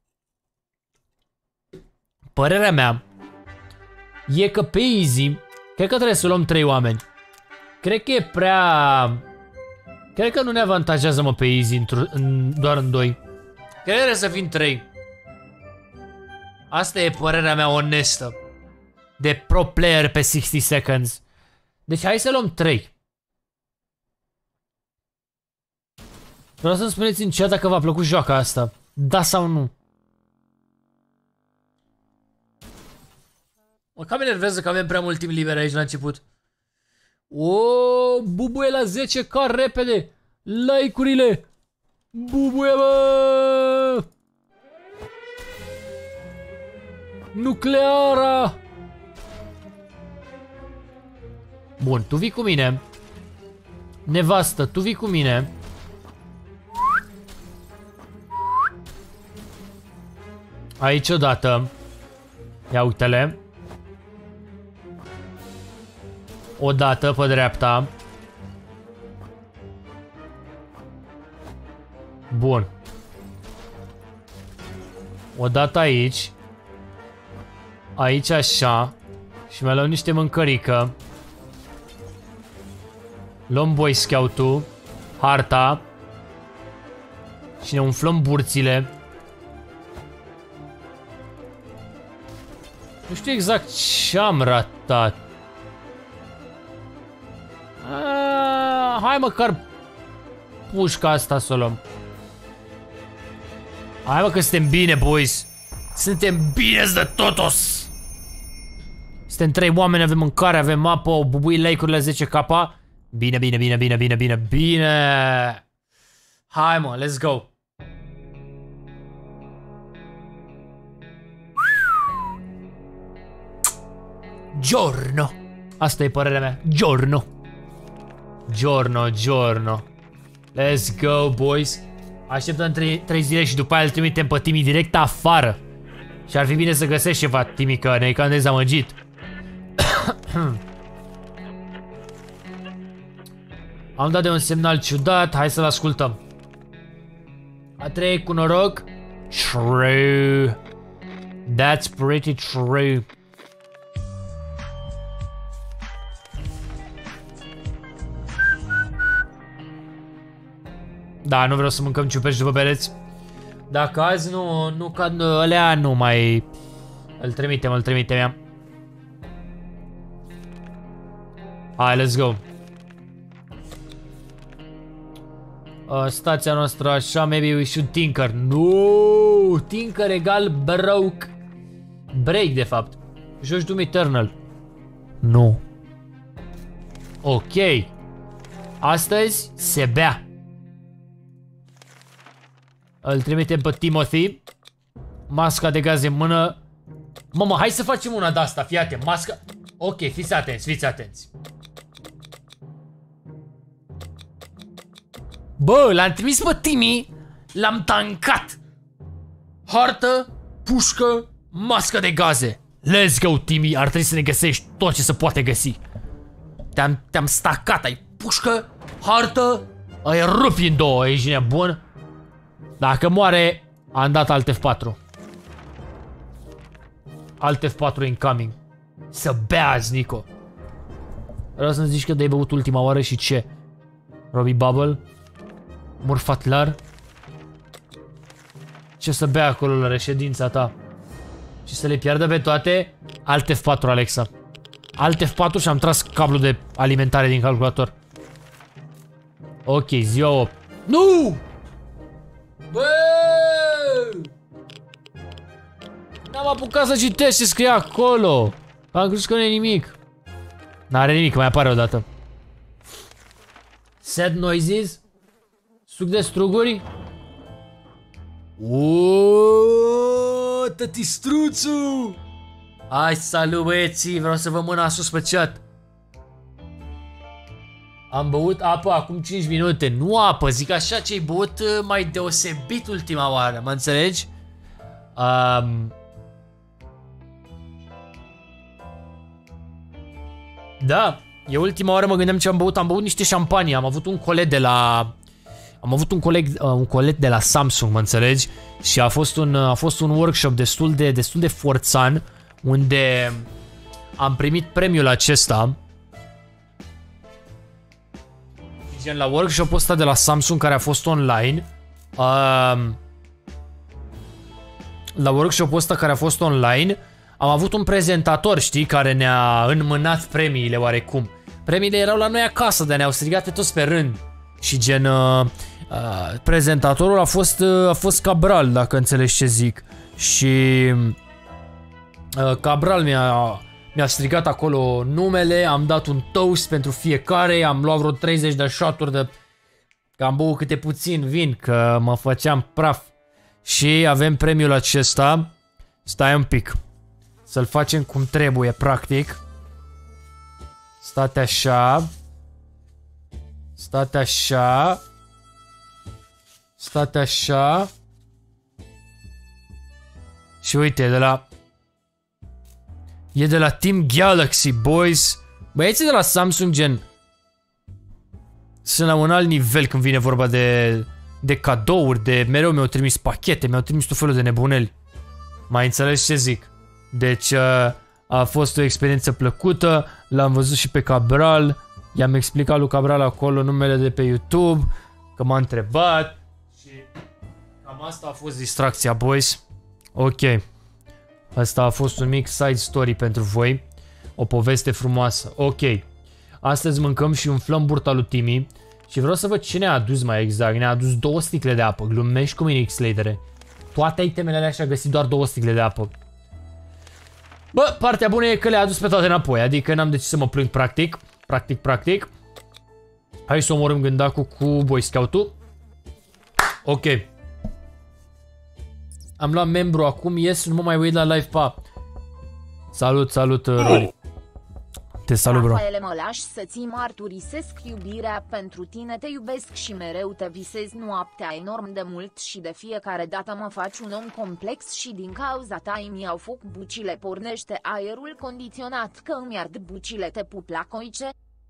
Părerea mea e că pe Easy cred că trebuie să luăm trei oameni. Cred că e prea... Cred că nu ne avantajează, mă, pe Easy în, doar în doi. Cred că trebuie să fim trei. Asta e părerea mea onestă de pro player pe sixty seconds. Deci hai să luăm trei. Vreau să-mi spuneți în chat dacă v-a plăcut joaca asta. Da sau nu? Mă cam enervează că avem prea mult timp liber aici la început. O, bubuie la zece K repede. Like-urile. Bubuie, bă! Nucleara! Bun, tu vii cu mine. Nevastă, tu vii cu mine. Aici odată. Ia uite-le. Odată pe dreapta. Bun. Odată aici. Aici așa. Și mai luăm niște mâncărică. Luăm Boy Scout-ul. Harta. Și ne umflăm burțile. Nu știu exact ce am ratat. A, hai măcar pușca asta să o luăm. Hai mă că suntem bine, boys. Suntem bine de totos. Suntem trei oameni, avem mâncare, avem mapă, o bubui like-urile zece K. Bine, bine, bine, bine, bine, bine, bine. Hai mă, let's go. Giorno. Asta e părerea mea. Giorno. Giorno, giorno. Let's go, boys. Așteptăm trei zile și după aia îl trimitem pe Timmy direct afară. Și ar fi bine să găsești ceva, Timmy, că ne-ai cam dezamăgit. Am dat de un semnal ciudat, hai să-l ascultăm. A trei cu noroc. True. That's pretty true. Da, nu vreau să mâncăm ciuperci după pereți. Dacă azi nu, nu cad alea, nu mai... Îl trimitem, îl trimitem ea. Hai, let's go. Uh, stația noastră așa, maybe we should tinker. No, tinker egal broke. Break, de fapt. Joci Doom Eternal. Nu. Ok. Astăzi se bea. Îl trimitem pe Timothy. Masca de gaz în mână. Mamă, hai să facem una de asta, fii atent, masca. Ok, fiți atenți, fiți atenți. Bă, l-am trimis pe Timi, l-am tancat. Hartă, pușcă, mască de gaze. Let's go, Timi, ar trebui să ne găsești tot ce se poate găsi. Te-am te-am stacat, ai pușcă, hartă, ai rupi în două, ești nebun. Dacă moare, am dat alt F patru. Alt F patru incoming. Să beazi, Nico. Vreau să-mi zici că de-ai băut ultima oară și ce? Robbie Bubble? Murfatlar? Ce să bea acolo la reședința ta? Și să le piardă pe toate? Alt F patru, Alexa. Alt F patru și am tras cablul de alimentare din calculator. Ok, ziua opt. Nu! Bă! N-am apucat să citesc ce scrie acolo. Am crezut că nu e nimic. N-are nimic, mai apare odată. Sad noises? Suc de struguri? Uuuu, tăti struțu! Hai, salut băieții, vreau să vă mâna sus pe chat. Am băut apă acum cinci minute. Nu apă, zic așa, ce-ai băut mai deosebit ultima oară, mă înțelegi? Um... Da, e ultima oară mă gândeam ce am băut. Am băut niște șampanie, am avut un colet de la... Am avut un coleg, uh, un colet de la Samsung, mă înțelegi? Și a fost un, a fost un workshop destul de, destul de forțan, unde am primit premiul acesta. Gen la workshop-ul ăsta de la Samsung care a fost online. Uh, la workshop-ul ăsta care a fost online am avut un prezentator, știi, care ne-a înmânat premiile oarecum. Premiile erau la noi acasă, dar ne-au strigat pe toți pe rând. Și gen, uh, uh, prezentatorul a fost, uh, a fost Cabral, dacă înțelegi ce zic. Și uh, Cabral mi-a mi-a strigat acolo numele, am dat un toast pentru fiecare, am luat vreo treizeci de shot-uri de... Că am băut câte puțin vin, că mă făceam praf. Și avem premiul acesta. Stai un pic. Să-l facem cum trebuie, practic. State așa. State așa. State așa. Și uite, de la... E de la Team Galaxy, boys. Băieții de la Samsung, gen... Sunt la un alt nivel când vine vorba de... De cadouri, de... Mereu mi-au trimis pachete, mi-au trimis tot felul de nebuneli. Mai înțelegi ce zic? Deci a fost o experiență plăcută. L-am văzut și pe Cabral. I-am explicat lui Cabral acolo numele de pe YouTube. Că m-a întrebat. Și cam asta a fost distracția, boys. Ok. Asta a fost un mic side story pentru voi. O poveste frumoasă. Ok. Astăzi mâncăm și umflăm burta lui Timi. Și vreau să văd ce ne-a adus mai exact. Ne-a adus două sticle de apă. Glumești cu mine, X-Ladere. Toate itemele alea și-a găsit doar două sticle de apă. Bă, partea bună e că le-a adus pe toate înapoi. Adică n-am de ce să mă plâng, practic. Practic, practic. Hai să omorâm gândacul cu Boy Scout-ul. Ok. Am luat membru acum, yes, nu mă mai uit la live, pa. Salut, salut, Rory. Te salut, bro. Rafaele, mă lași să-ți mărturisesc iubirea pentru tine, te iubesc și mereu te visez noaptea enorm de mult și de fiecare dată mă faci un om complex și din cauza ta îmi iau foc bucile, pornește aerul condiționat că îmi ard bucile, te pup la coice.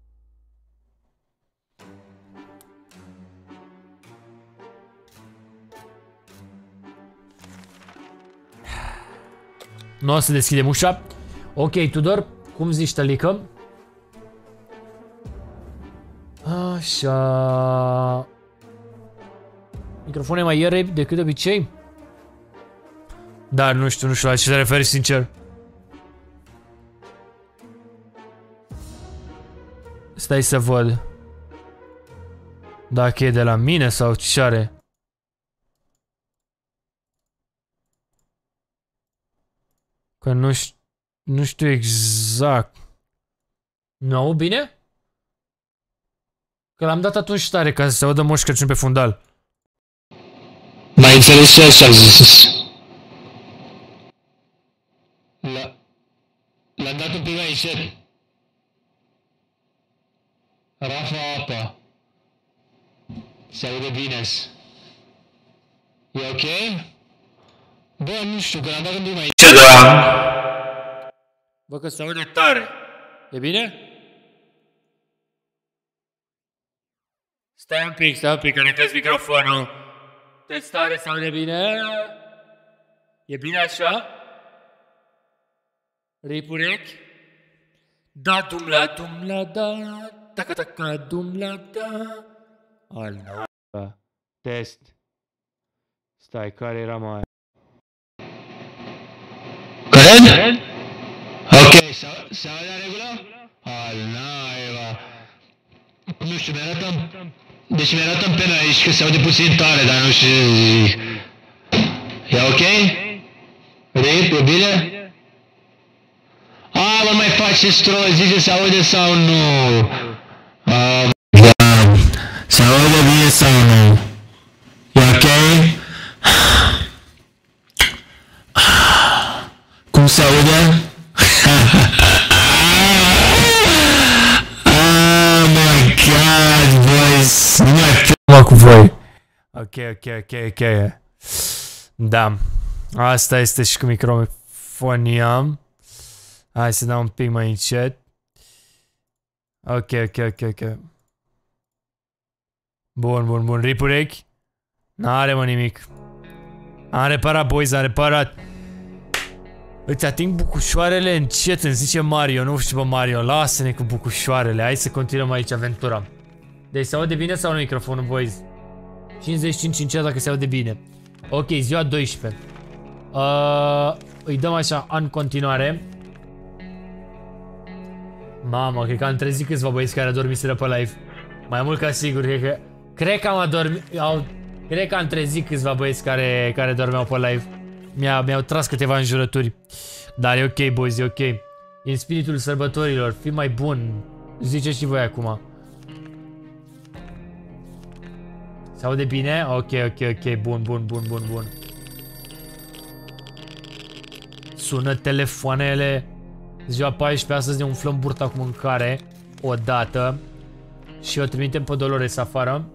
Nu o să deschidem ușa. Ok, Tudor, cum zici, tălică? Așa. Microfonul e mai iere decât de obicei? Dar nu știu, nu știu la ce se referi, sincer. Stai să văd. Dacă e de la mine sau ce are. Că nu știu, nu știu exact. Nu au bine? Că l-am dat atunci tare ca să se audă Moș Crăciun pe fundal. Mai înțeles ce așa zis? L-am dat un pic mai încet. Rafa apa. Se aude bine. E ok? Bă, nu știu, că l-am dat un pic mai... Ce da? Bă, că se aude tare. E bine? Stai un pic, stai un pic, conectez microfonul. Testare, se aude bine? E bine așa? Rip urechi? Da, dum la, dum la, da. Taca, taca, dum la, da. Al naiba. Test. Stai, care era mai... Corect? Ok, se aude la regulă? Al naiba. Nu știu, mi-arată... Deci mi-arată în penă aici că se aude puțin tare, dar nu știu ce zic. E ok? Rip, e bine? A, mă mai face strol, zice se aude sau nu? A, da. Se aude bine sau nu? E ok? Cum se aude? Oh my god, boys! Nu mai Mă cu voi. Ok, ok, ok, ok. Da. Asta este și cu microfonia. Hai să dau un pic mai încet. Ok, ok, ok, ok. Bun, bun, bun. Rip urechi? N-are mă nimic. Am reparat, boys, am reparat. Îți ating bucușoarele încet, îmi zice Mario. Nu știu, bă, Mario, lasă-ne cu bucușoarele. Hai să continuăm aici aventura. Deci se aude bine sau nu microfonul, boys? cincizeci și cinci în chat dacă se aude bine. Ok, ziua doisprezece. Uh, îi dăm așa în continuare. Mamă, cred că am trezit câțiva băieți care adormiseră pe live. Mai mult ca sigur, cred că... Cred că am adormit... Au, cred că am trezit câțiva băieți care, care dormeau pe live. Mi-au mi tras câteva înjurături. Dar e ok, boys, e ok. E în spiritul sărbătorilor, fi mai bun. Ziceți și voi acum. Se aude bine? Ok, ok, ok, bun, bun, bun, bun, bun. Sună telefoanele. Ziua paisprezece, astăzi ne umflăm burta cu mâncare. Odată. Și o trimitem pe Dolores afară.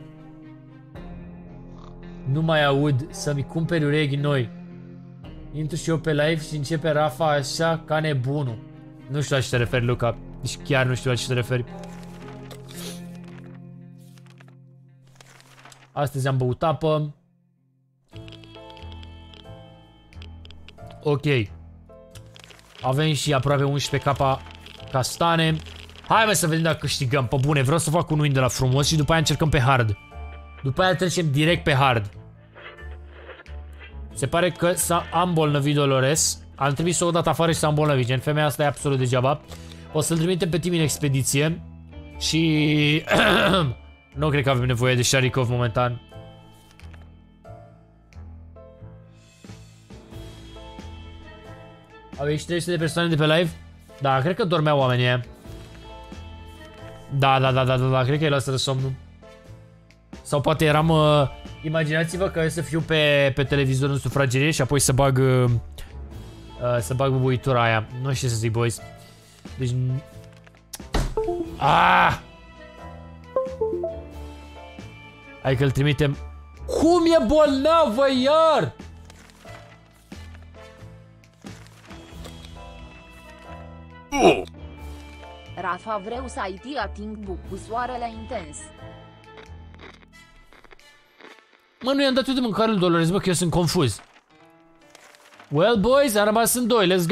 Nu mai aud să-mi cumperi urechi noi. Intru și eu pe live și începe Rafa așa ca nebunul. Nu știu la ce te referi, Luca. Deci chiar nu știu la ce te referi. Astăzi am băut apă. Ok. Avem și aproape unsprezece K castane. Hai mă să vedem dacă câștigăm. Pe bune, vreau să fac un win de la frumos și după aia încercăm pe hard. După aia trecem direct pe hard. Se pare că s-a îmbolnăvit Dolores. Am trimis să o dat afară și s-a îmbolnăvit. Gen, femeia asta e absolut degeaba. O să-l trimitem pe Tim în expediție. Și... nu cred că avem nevoie de Sharikov momentan. Au ieșit trei sute de persoane de pe live? Da, cred că dormeau oamenii. Da, da, da, da, da, da, cred că îi lasă somnul. Sau poate eram... Uh, imaginați-vă că eu să fiu pe, pe televizor în sufragerie și apoi să bag... Uh, uh, să bag bubuitura aia. Nu știu ce să zic, boys. Deci... Ah! Hai că îl trimitem. Cum e bolnavă iar? Uh. Rafa, vreau să ai ti ating bucusoarele intens. Mă, nu i-am dat eu de mâncare lui Dolores, bă, că eu sunt confuz. Well, boys, am rămas în doi, let's go.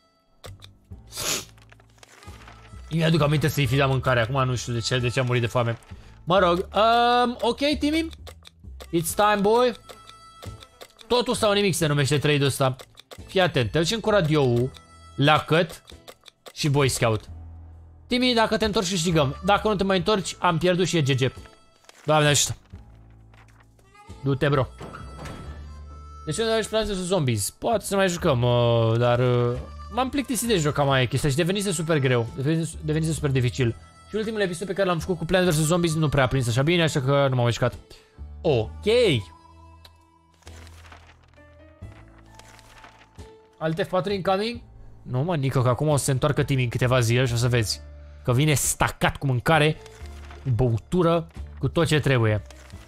Eu mi-aduc aminte să-i fi dat mâncare, acum nu știu de ce, de ce am murit de foame. Mă rog, um, ok, Timmy? It's time, boy. Totul sau nimic se numește trade-ul ăsta. Fii atent, te ducem cu radio-ul la căt și Boy Scout. Timmy, dacă te întorci câștigăm. Dacă nu te mai întorci, am pierdut și e G G. Doamne ajută. Du-te, bro. Deci eu de planul sunt zombies. Poate să mai jucăm, uh, dar uh, m-am plictisit de juca mai chestia și devenise super greu. Devenise, devenise super dificil. Și ultimul episod pe care l-am făcut cu Plants versus. Zombies nu prea a prins așa bine, așa că nu m-am mișcat. Ok. Alt F patru incoming? Nu mă, Nico, că acum o să se întoarcă Timmy în câteva zile și o să vezi că vine stacat cu mâncare, băutură, cu tot ce trebuie.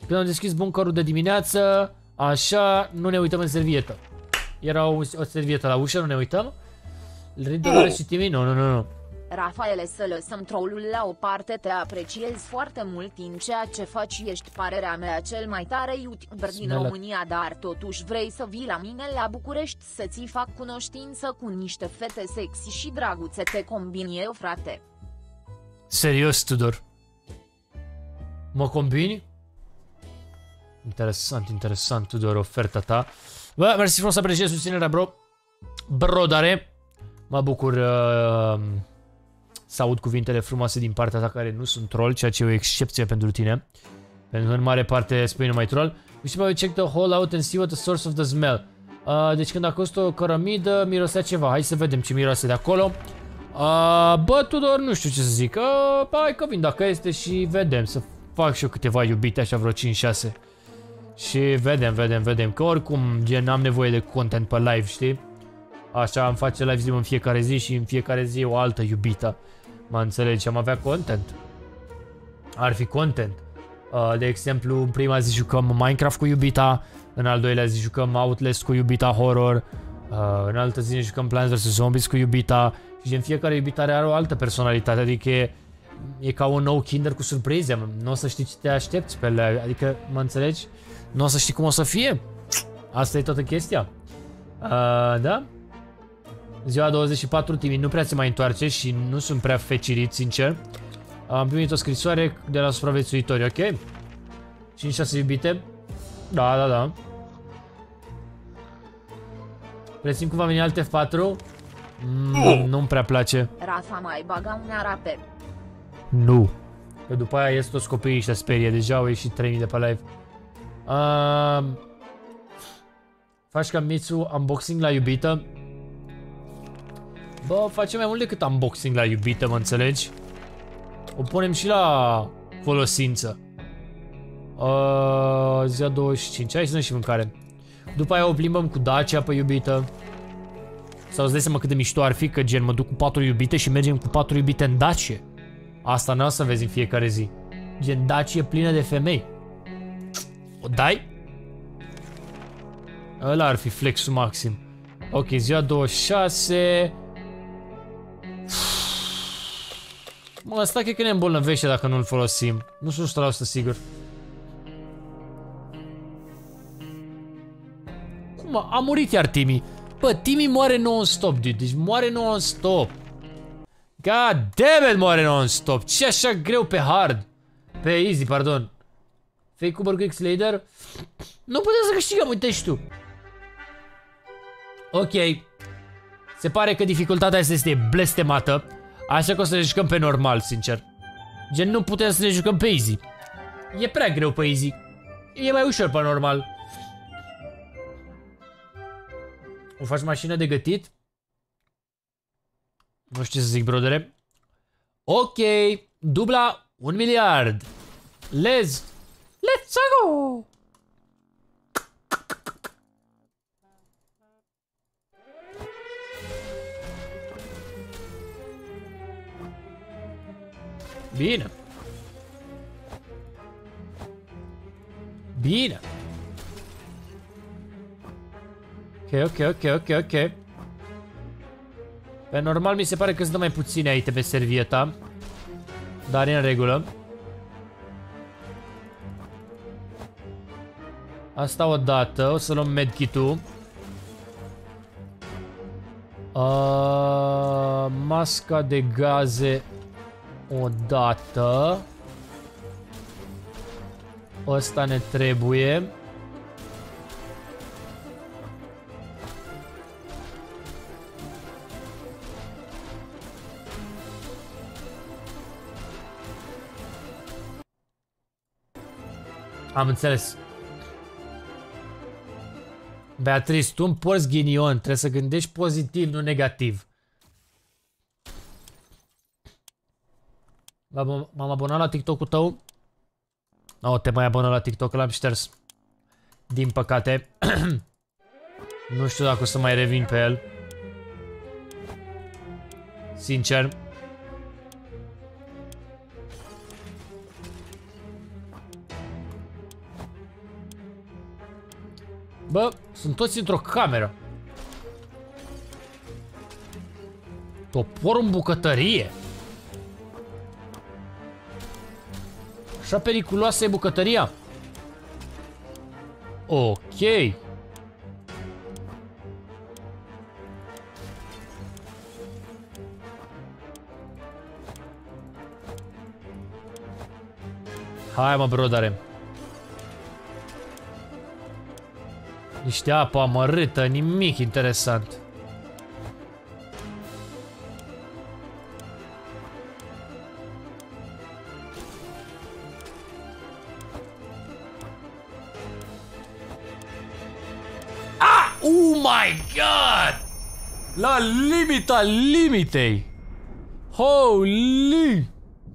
Când am deschis bunkerul de dimineață, așa, nu ne uităm în servietă. Era o, o servietă la ușă, nu ne uităm. Ridul și Timi? Nu, nu, nu, nu. Rafaele, să lăsăm trollul la o parte, te apreciez foarte mult în ceea ce faci, ești parerea mea cel mai tare YouTuber din România, dar totuși vrei să vii la mine la București să ți fac cunoștință cu niște fete sexy și draguțe, te combin eu, frate. Serios, Tudor? Mă combini? Interesant, interesant, Tudor, oferta ta. Bă, mersi frumos, apreciez susținerea, bro. Brodare. Mă bucur uh, să aud cuvintele frumoase din partea ta care nu sunt troll, ceea ce e o excepție pentru tine. Pentru că în mare parte spui numai troll. We should probably check the hole out and see what the source of the smell. Uh, deci când a costat o cărămidă, mirosea ceva. Hai să vedem ce miroase de acolo. Uh, bă, Tudor, nu știu ce să zic. Uh, hai că vin dacă este și vedem. Să fac și eu câteva iubite, așa vreo cinci șase. Și vedem, vedem, vedem. Că oricum, gen, am nevoie de content pe live, știi? Așa am face live stream în fiecare zi și în fiecare zi o altă iubită. Mă înțelegi, am avea content. Ar fi content. Uh, de exemplu, în prima zi jucăm Minecraft cu iubita, în al doilea zi jucăm Outlast cu iubita horror, uh, în altă zi ne jucăm Plants versus. Zombies cu iubita și în fiecare iubită are o altă personalitate, adică e, e ca un nou Kinder cu surprize, nu o să știi ce te aștepți pe live, adică, mă înțelegi? Nu o să știi cum o să fie. Asta e toată chestia. Uh, da? Ziua douăzeci și patru, Timi nu prea se mai întoarce și nu sunt prea fecirit, sincer. Am primit o scrisoare de la supraviețuitori, ok? cinci șase iubite. Da, da, da. Presim cum va veni alt F patru. Mm, nu-mi prea place. Rafa, mai baga un arape. Nu. Că după aia ies toți copiii și se sperie. Deja au ieșit trei mii de pe live. Uh, faci ca Mitsu unboxing la iubită. Bă, face mai mult decât unboxing la iubită, mă înțelegi? O punem și la folosință. Uh, ziua douăzeci și cinci, hai să ne și mâncare. După aia o plimbăm cu Dacia pe iubită. Sau îți dai seama cât de mișto ar fi că gen mă duc cu patru iubite și mergem cu patru iubite în Dacia. Asta n-o să vezi în fiecare zi. Gen Dacia e plină de femei. O dai? Ăla ar fi flexul maxim. Ok, ziua douăzeci și șase. Mă, ăsta cred că ne îmbolnăvește dacă nu-l folosim. Nu sunt o sută la sută sigur. Cum a, a murit iar Timi? Bă, Timi moare non-stop, dude. Deci moare non-stop. God damn it, moare non-stop. Ce așa greu pe hard? Pe easy, pardon. Fake Uber Quick Slader. Nu putem să câștigăm, uite și tu. Ok. Se pare că dificultatea asta este blestemată. Așa că o să ne jucăm pe normal, sincer. Gen, nu putem să ne jucăm pe easy. E prea greu pe easy. E mai ușor pe normal. O faci mașină de gătit? Nu știu ce să zic, brodere. Ok. Dubla un miliard. Let's Let's go! Bine. Bine. Ok, ok, ok, ok, ok. Pe normal mi se pare că îți dă mai puține aici pe servieta. Dar e în regulă. Asta o dată, o să luăm medkit-ul. Uh, masca de gaze o dată. Ăsta ne trebuie. Am înțeles. Beatrice, tu îmi porți ghinion. Trebuie să gândești pozitiv, nu negativ. M-am abonat la TikTok-ul tău. Oh, te mai abonat la TikTok, l-am șters. Din păcate. Nu știu dacă o să mai revin pe el. Sincer. Bă, sunt toți într-o cameră. Topor în bucătărie. Așa periculoasă e bucătăria. Ok. Hai mă, brodare. Niște apă amărâtă, nimic interesant. Ah! Oh my god! La limita limitei! Holy!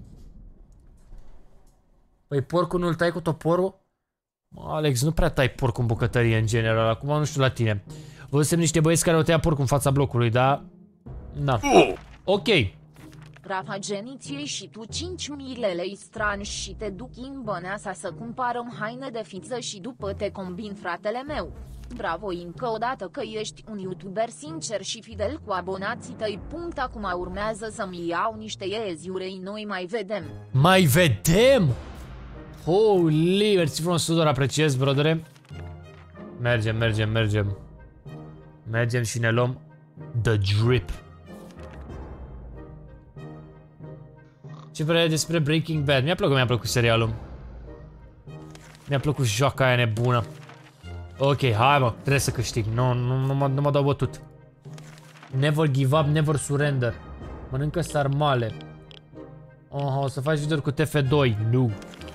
Păi porcul nu-l tai cu toporul? Alex, nu prea tai porc în bucătărie în general, acum nu știu la tine. Văzusem niște băieți care o tăia porc în fața blocului, dar... Na. Ok. Rafa, geniție și tu cinci mii lei strani și te duc în Băneasa să cumpărăm haine de fiță și după te combin, fratele meu. Bravo încă o dată că ești un youtuber sincer și fidel cu abonații tăi. Punct. Acum urmează să-mi iau niște ieziurei, noi mai vedem. Mai vedem? Holy, mersi frumos, Tudor, apreciez, brodere. Mergem, mergem, mergem. Mergem și ne luăm The Drip. Ce părere despre Breaking Bad? Mi-a plăcut, mi-a plăcut serialul. Mi-a plăcut joaca aia nebună. Ok, hai mă, trebuie să câștig. Nu, nu, nu, mă, nu mă dau bătut. Never give up, never surrender. Mănâncă sarmale. Oh, o să faci video cu T F doi. Nu.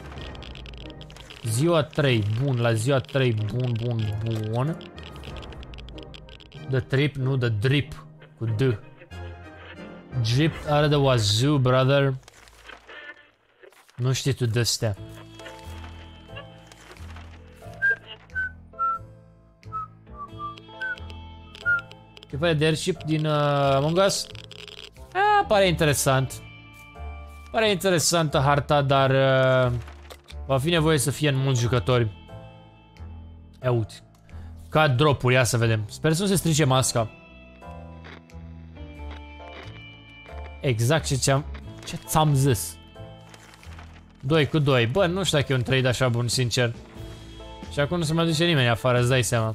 Ziua trei, bun, la ziua trei, bun, bun, bun. The Trip, nu The Drip, cu D. Drip are de wazoo, brother. Nu știi tu de-astea. Ce pare de airship din uh, Among Us? Ah, pare interesant. Pare interesantă harta, dar uh, va fi nevoie să fie în mulți jucători. Ia uite. Ca drop-uri, ia să vedem. Sper să nu se strice masca. Exact ce ți-am... Ce ți-am zis? doi cu doi. Bă, nu știu dacă e un trade așa bun, sincer. Și acum nu se mai duce nimeni afară, îți dai seama.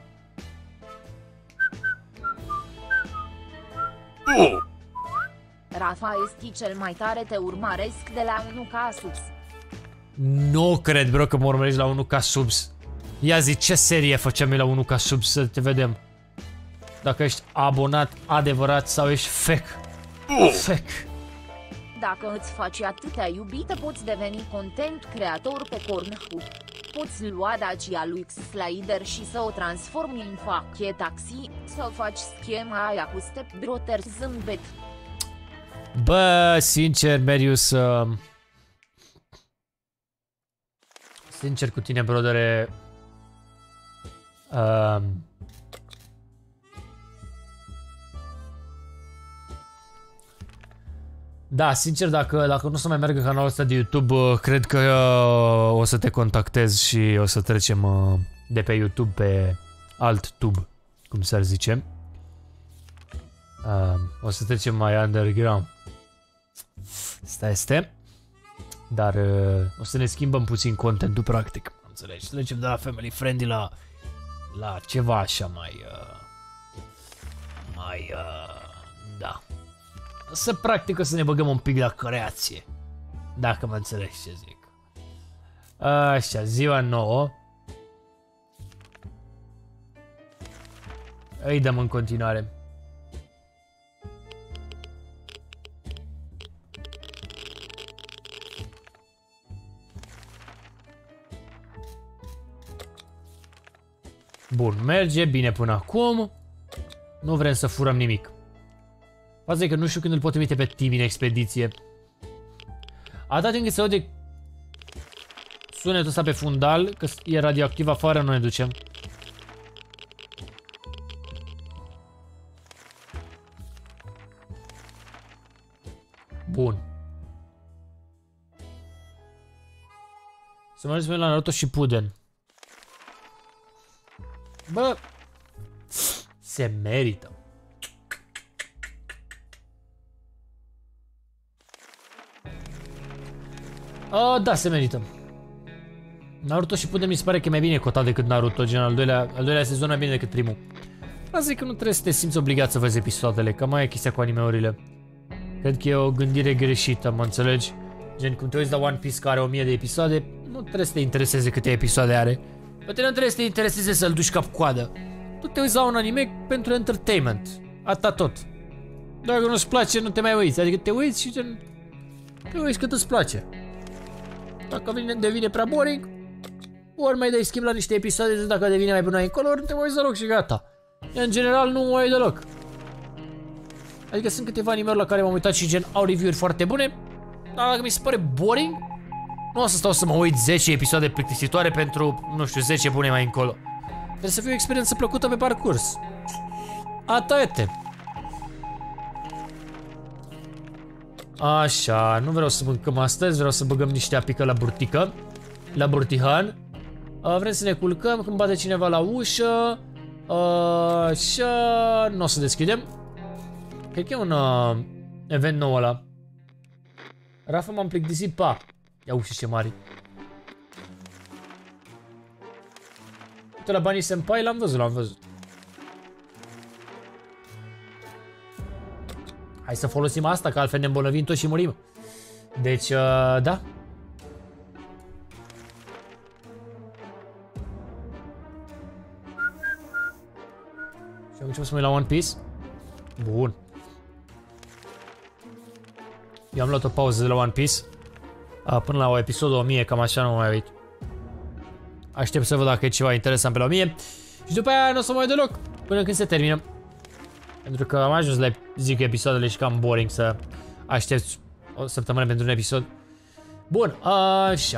Rafa, este cel mai tare, te urmăresc de la unu ca subs. Nu cred, bro, că mă urmărești la unu ca subs. Ia zi, ce serie făceam eu la unu ca subs, să te vedem. Dacă ești abonat adevărat sau ești fake. Fake. Dacă îți faci atâtea iubite, poți deveni content creator pe Pornhub. Poți lua Dacia lui X-Slider și să o transformi în fache taxi, să faci schema aia cu stepbrother zâmbet. Bă, sincer, Merius, uh... sincer cu tine, brodere, uh... da, sincer, dacă, dacă nu o să mai meargă canalul ăsta de YouTube, uh, cred că uh, o să te contactez și o să trecem uh, de pe YouTube pe alt tube, cum s-ar zice. Uh, o să trecem mai underground. Asta este. Dar uh, o să ne schimbăm puțin contentul, practic. Înțelegi? Trecem de la family friendly la la ceva așa mai uh, mai uh, da. Să practic o să ne băgăm un pic la creație. Dacă mă înțelegi ce zic. Așa, ziua nouă. Îi dăm în continuare. Bun, merge bine până acum. Nu vrem să furăm nimic. Faza e că nu știu când îl pot trimite pe Timmy în expediție. Atâta timp cât se aude sunetul ăsta pe fundal, că e radioactiv afară, nu ne ducem. Bun. Să mergem la Naruto Shippuden. Bă, se merită. Uh, da, se merită. Naruto Shippuden mi se pare că e mai bine cotat decât Naruto, gen al doilea, al doilea sezon mai bine decât primul. Asta e că nu trebuie să te simți obligat să vezi episoadele, că mai e chestia cu animeurile. Cred că e o gândire greșită, mă înțelegi? Gen, cum te uiți la One Piece care are o mie de episoade, nu trebuie să te intereseze câte episoade are. Poate nu trebuie să te intereseze să-l duci cap-coadă. Tu te uiți la un anime pentru entertainment. Atâta tot. Dacă nu-ți place, nu te mai uiți. Adică te uiți și gen... te uiți cât îți place. Dacă devine prea boring, ori mai dai schimb la niște episoade, dacă devine mai bună încolo, ori nu te mai uiți deloc și gata. În general nu mă uit deloc. Adică sunt câteva anime-uri la care m-am uitat și gen au review-uri foarte bune, dar dacă mi se pare boring, nu o să stau să mă uit zece episoade plictisitoare pentru, nu știu, zece bune mai încolo. Trebuie să fie o experiență plăcută pe parcurs. Ata este. Așa, nu vreau să mâncăm astăzi, vreau să băgăm niște apică la burtică. La burtihan. Uh, vrem să ne culcăm când bate cineva la ușă. Uh, așa, nu o să deschidem. Cred că e un uh, event nou ăla. Rafa, m-am plictisit, pa. Ia uși ce mari. Uite la banii senpai, l-am văzut, l-am văzut. Hai să folosim asta, că altfel ne îmbolnăvim toți și murim. Deci, uh, da. Și am început să mă uit la One Piece. Bun. Eu am luat o pauză de la One Piece. A, până la episodul o mie, cam așa nu mă mai uit. Aștept să văd dacă e ceva interesant pe la o mie. Și după aia nu o să mă uit deloc până când se termină. Pentru că am ajuns la, zic, episoadele și cam boring să aștept o săptămână pentru un episod. Bun, așa.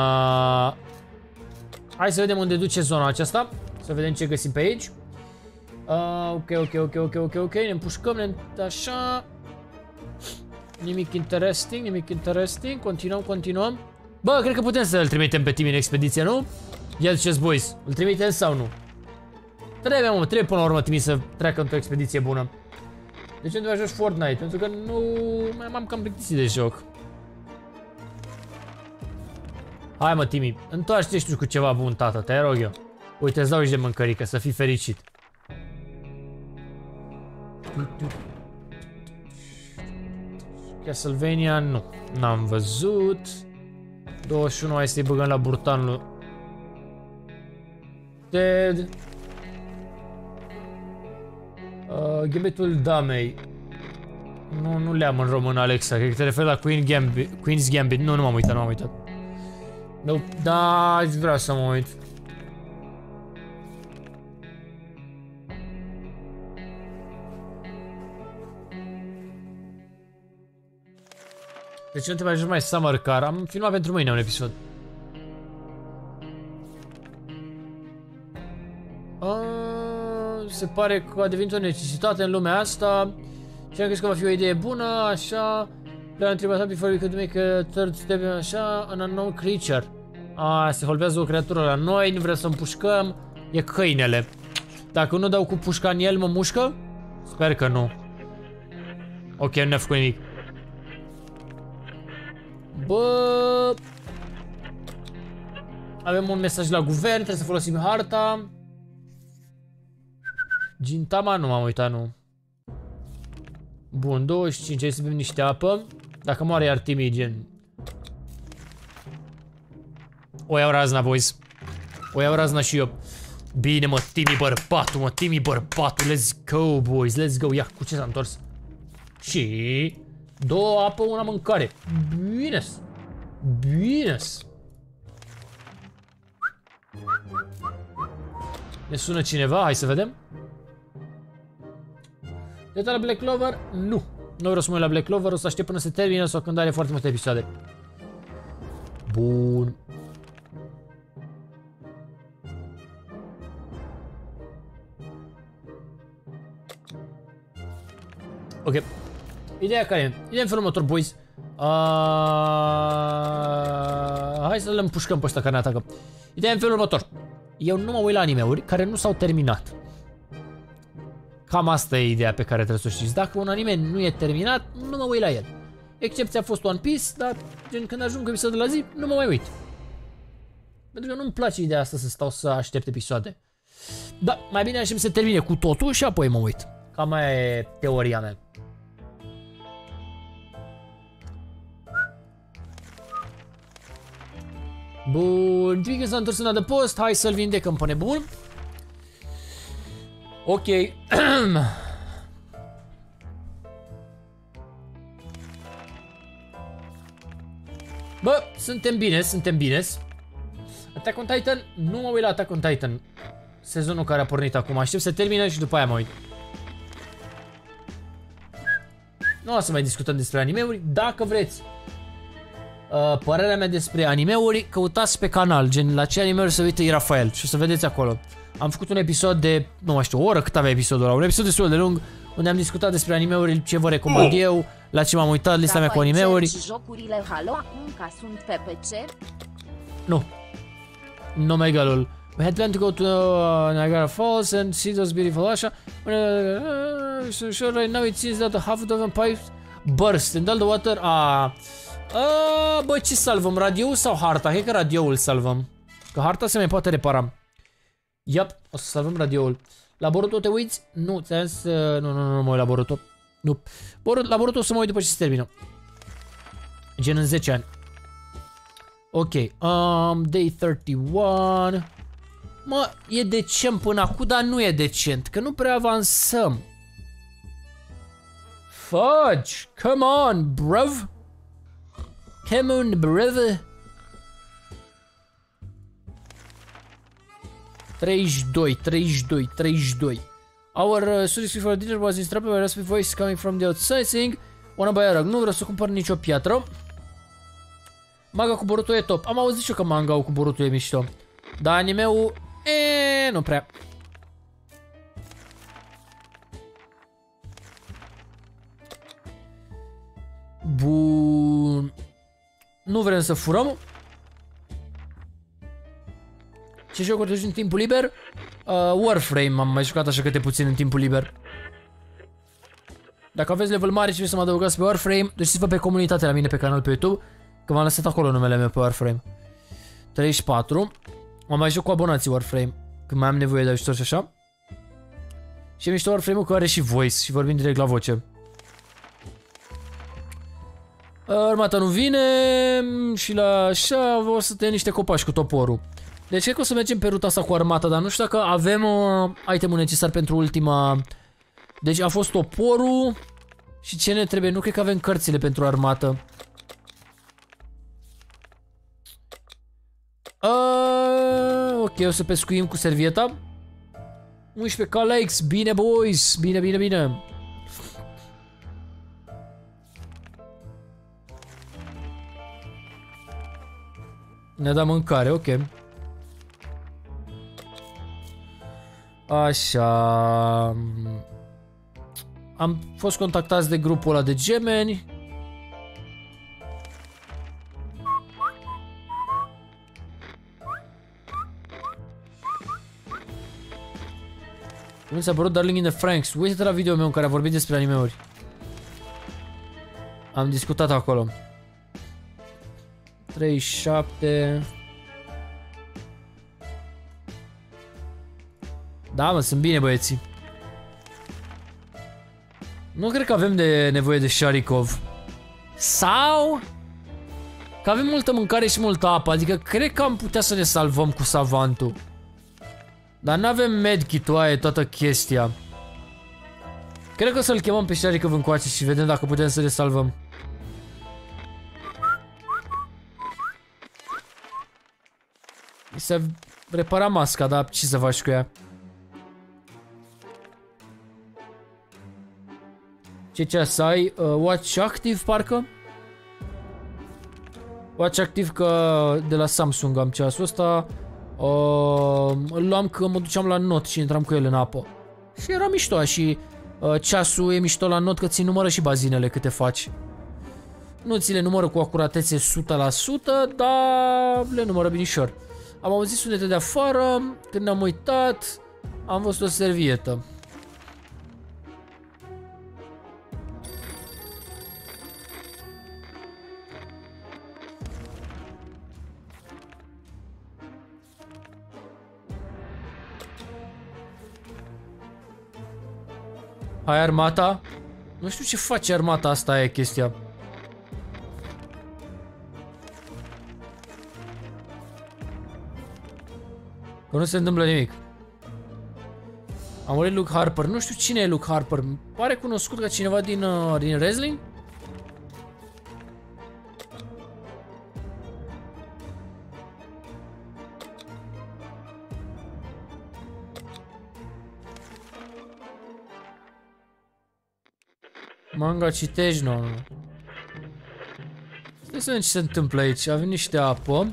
Hai să vedem unde duce zona aceasta. Să vedem ce găsim pe aici. Uh, ok, ok, ok, ok, ok, ok. Ne împușcăm, ne așa. Nimic interesting, nimic interesting. Continuăm, continuăm. Bă, cred că putem să-l trimitem pe Timmy în expediție, nu? Ia ziceți, boys, îl trimitem sau nu? Trebuie, mă, trebuie până la urmă Timmy să treacă într-o expediție bună. De ce nu mai joci Fortnite? Pentru că nu... m-am cam plictisit de joc. Hai, mă, Timmy, întoarce-te și tu cu ceva bun, tată, te rog eu. Uite, îți dau și de mâncărică, să fii fericit. Castlevania, nu. N-am văzut. douăzeci și unu, hai să-i băgăm la burtanul. Dead. Uh, Ghebetul damei. Nu, nu le-am în român, Alexa. Cred că te referi la Queen Gambit, Queen's Gambit. Nu, nu m-am uitat, nu m-am uitat. No, da, aș vrea să mă uit. Deci nu te mai ajungi mai Summer Car. Am filmat pentru mâine un episod. A, se pare că a devenit o necesitate în lumea asta. Și am crezut că va fi o idee bună, așa. Le-am întrebat before we could make a third step, așa, an unknown creature. A, se holbează o creatură la noi, nu vrea să împușcăm. E câinele. Dacă nu dau cu pușca în el, mă mușcă? Sper că nu. Ok, nu ne-a făcut nimic. Bă, avem un mesaj la guvern, trebuie să folosim harta. Gintama, nu m-am uitat, nu. Bun, douăzeci și cinci, hai să bem niște apă. Dacă moare iar Timmy, gen. O iau razna, boys. O iau razna și eu. Bine, mă, Timmy bărbatul, mă, Timmy bărbatul. Let's go, boys, let's go. Ia, cu ce s-a întors? Și... două apă, una mâncare. Bine-s. Bine-s. Ne sună cineva? Hai să vedem. De la Black Clover? Nu. Nu vreau să mă uit la Black Clover, o să aștept până se termină sau când are foarte multe episoade. Bun. Ok. Ideea care e? Ideea în felul următor, boys. Uh, hai să le împușcăm pe ăștia care ne atacă. Ideea în felul următor. eu nu mă uit la anime-uri care nu s-au terminat. Cam asta e ideea pe care trebuie să o știți. Dacă un anime nu e terminat, nu mă uit la el. Excepția a fost One Piece, dar gen când ajung episodul la zi, nu mă mai uit. Pentru că nu-mi place ideea asta să stau să aștept episoade. Da, mai bine aștept să termine cu totul și apoi mă uit. Cam aia e teoria mea. Bun, Twiggy s-a întors în adăpost, hai să-l vindecăm pe nebun. Ok. Bă, suntem bine, suntem bine. Attack on Titan, nu mă uit la Attack on Titan. Sezonul care a pornit acum, aștept să termine și după aia mă uit. Nu o să mai discutăm despre anime-uri, dacă vreți. Uh, părerea mea despre anime-uri, căutați pe canal, gen la ce anime-uri se uită Irafael și o să vedeți acolo. Am făcut un episod de, nu mai știu, o oră cât avea episodul ăla, un episod destul de lung, unde am discutat despre anime-uri, ce vă recomand eu, la ce m-am uitat, lista mea cu anime-uri. Jocurile Halo acum ca sunt pe P C? Nu. Nu mai galul. We had planned to go to uh, Niagara Falls and see those beautiful așa. Uh, sure right now it seems that a half a dozen pipes burst and all the water. Ah. Uh, bă, ce salvăm? Radioul sau harta? Cred că radioul salvăm. Că harta se mai poate repara. Yep, o să salvăm radioul. La Boruto te uiți? Nu, ți-am zis, uh, nu, nu, nu, nu mă uit la Boruto. Nu. Boruto, la Boruto o să mă uit după ce se termină. Gen în zece ani. Ok, um, day treizeci și unu. Mă, e decent până acum, dar nu e decent, că nu prea avansăm. Fudge, come on, bruv. Come on, bruv. treizeci și doi, treizeci și doi, treizeci și doi. Our uh, Suicide for dinner was instructed by a raspy voice coming from the outside saying wanna buy a rug. Nu vreau să cumpăr nicio piatră. Manga cu Boruto e top. Am auzit și eu că manga-ul cu Boruto e mișto. Dar anime-ul... Eee, nu prea. Bun. Nu vrem să furăm. Ce jocuri joci în timpul liber? Uh, Warframe am mai jucat așa câte puțin în timpul liber. Dacă aveți level mare și vreți să mă adăugați pe Warframe, duceți-vă pe comunitate la mine pe canal pe YouTube, că v-am lăsat acolo numele meu pe Warframe. treizeci și patru. Am mai jucat cu abonații Warframe, când mai am nevoie de ajutor și așa. Și e mișto Warframe-ul că are și voice și vorbim direct la voce. Armata nu vine și la așa o să tăiem niște copaci cu toporul. Deci cred că o să mergem pe ruta asta cu armata, dar nu știu dacă avem uh, itemul necesar pentru ultima. Deci a fost toporul și ce ne trebuie, nu cred că avem cărțile pentru armată. Uh, ok, o să pescuim cu servieta. unsprezece K likes, bine boys, bine, bine, bine. Ne-a dat mâncare, ok. Așa. Am fost contactați de grupul ăla de gemeni. Cum s-a apărut Darling in the Franxx? Uite-te la video meu în care a vorbit despre anime-uri. Am discutat acolo. treizeci și șapte. Da, mă, sunt bine băieții. Nu cred că avem de nevoie de Sharikov. Sau că avem multă mâncare și multă apă. Adică cred că am putea să ne salvăm cu savantul. Dar n-avem medkit-ul, aia e toată chestia. Cred că o să-l chemăm pe Sharikov încoace și vedem dacă putem să ne salvăm. Se repara masca, dar ce să faci cu ea? Ce ceas ai? Uh, Watch Active, parcă? Watch Active, că de la Samsung am ceasul ăsta. Uh, îl luam că mă duceam la not și intram cu el în apă. Și era mișto, și uh, ceasul e mișto la not că ți numără și bazinele câte faci. Nu ți le numără cu acuratețe o sută la sută, dar le numără binișor. Am auzit sunete de afară, când ne-am uitat, am văzut o servietă. Hai armata? Nu știu ce face armata asta, aia e chestia. Că nu se întâmplă nimic. Am murit Luke Harper. Nu știu cine e Luke Harper. Pare cunoscut ca cineva din, uh, din wrestling? Manga citești, nu. Stai să vedem ce se întâmplă aici. Avem niște apă.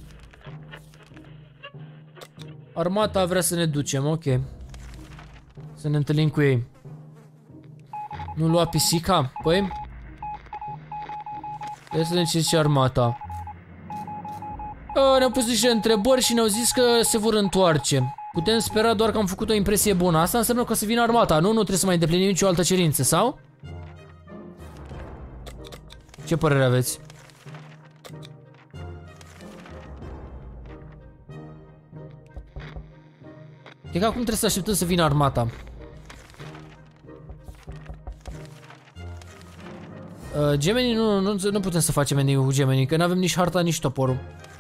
Armata vrea să ne ducem, ok. Să ne întâlnim cu ei. Nu lua pisica? Păi? Ia să vedem ce zice armata. Ne-au pus niște întrebări și ne-au zis că se vor întoarce. Putem spera doar că am făcut o impresie bună. Asta înseamnă că o să vină armata, nu? Nu trebuie să mai îndeplinim nicio altă cerință, sau? Ce părere aveți? Cred că acum trebuie să așteptăm să vină armata. Uh, Gemenii nu, nu, nu putem să facem ending cu gemenii, că nu avem nici harta, nici toporul.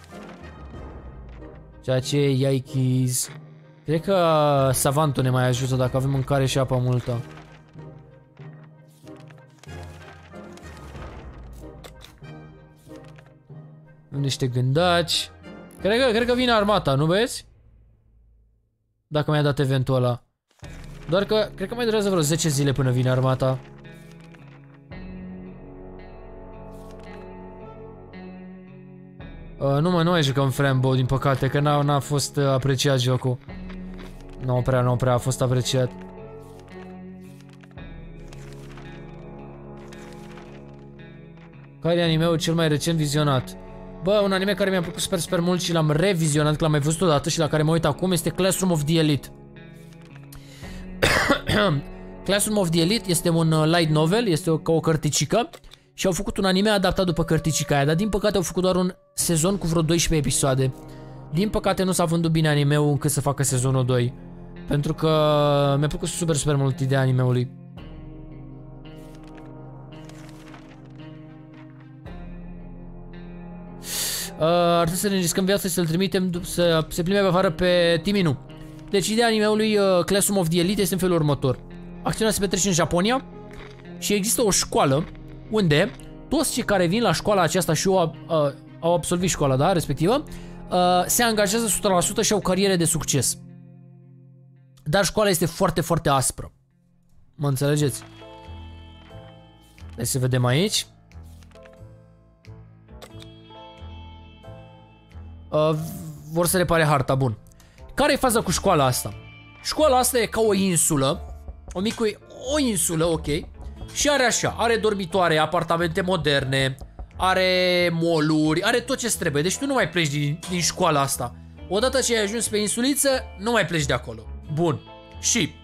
Ceea ce e yikes. Cred că savantul ne mai ajută dacă avem mâncare și apă multă. Avem niște gândaci. Cred că, cred că vine armata, nu vezi? Dacă mi-a dat eventul ăla. Doar că cred că mai durează vreo zece zile până vine armata. Uh, nu mai, nu mai jucăm Frambo, din păcate, că n-a fost uh, apreciat jocul. Nu prea, nu prea a fost apreciat. Care e anime-ul cel mai recent vizionat? Bă, un anime care mi-a plăcut super, super mult și l-am revizionat, că l-am mai văzut odată și la care mă uit acum, este Classroom of the Elite. Classroom of the Elite este un light novel, este o, ca o cărticică și au făcut un anime adaptat după cărticica aia, dar din păcate au făcut doar un sezon cu vreo doisprezece episoade. Din păcate nu s-a vândut bine anime-ul încât să facă sezonul doi. Pentru că mi-a plăcut super, super mult ideea anime-ului. Uh, ar trebui să ne riscăm viața și să-l trimitem să se plimbe pe afară pe Timinu. Deci ideea anime-ului uh, Classroom of the Elite este în felul următor. Acțiunea se petrece în Japonia și există o școală unde toți cei care vin la școala aceasta și au, uh, au absolvit școala, da, respectivă, uh, se angajează o sută la sută și au cariere de succes. Dar școala este foarte, foarte aspră. Mă înțelegeți? Hai să vedem aici. Uh, vor să repare harta, bun. Care e faza cu școala asta? Școala asta e ca o insulă. O mică, o insulă, ok. Și are așa, are dormitoare, apartamente moderne, are mall-uri, are tot ce trebuie. Deci tu nu mai pleci din, din școala asta. Odată ce ai ajuns pe insuliță, nu mai pleci de acolo. Bun. Și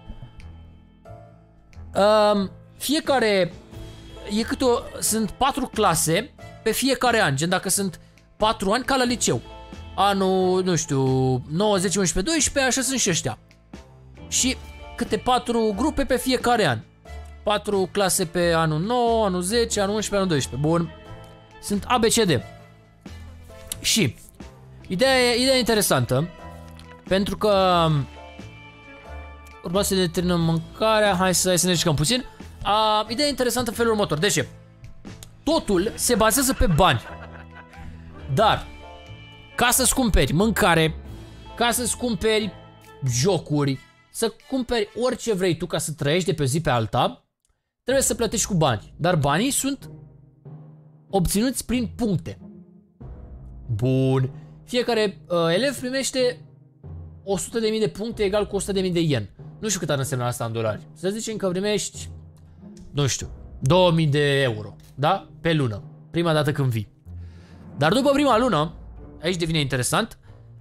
um, fiecare e câte o, sunt patru clase pe fiecare an. Gen dacă sunt patru ani ca la liceu. Anul, nu știu, nouă, zece, unsprezece, doisprezece, așa sunt și ăștia. Și câte patru grupe pe fiecare an. patru clase pe anul nouă, anul zece, anul unsprezece, anul doisprezece. Bun. Sunt A, B, C, D. Și ideea e, ideea e interesantă. Pentru că urma să ne terminăm mâncarea. Hai să, hai să ne jucăm puțin. uh, Ideea e interesantă în felul următor. De ce? Totul se bazează pe bani. Dar ca să-ți cumperi mâncare, ca să-ți cumperi jocuri, să cumperi orice vrei tu ca să trăiești de pe zi pe alta, trebuie să plătești cu bani. Dar banii sunt obținuți prin puncte. Bun. Fiecare uh, elev primește o sută de mii de puncte egal cu o sută de mii de yen. Nu știu cât ar însemna asta în dolari. Să zicem că primești, nu știu, două mii de euro, da? Pe lună. Prima dată când vii. Dar după prima lună, aici devine interesant,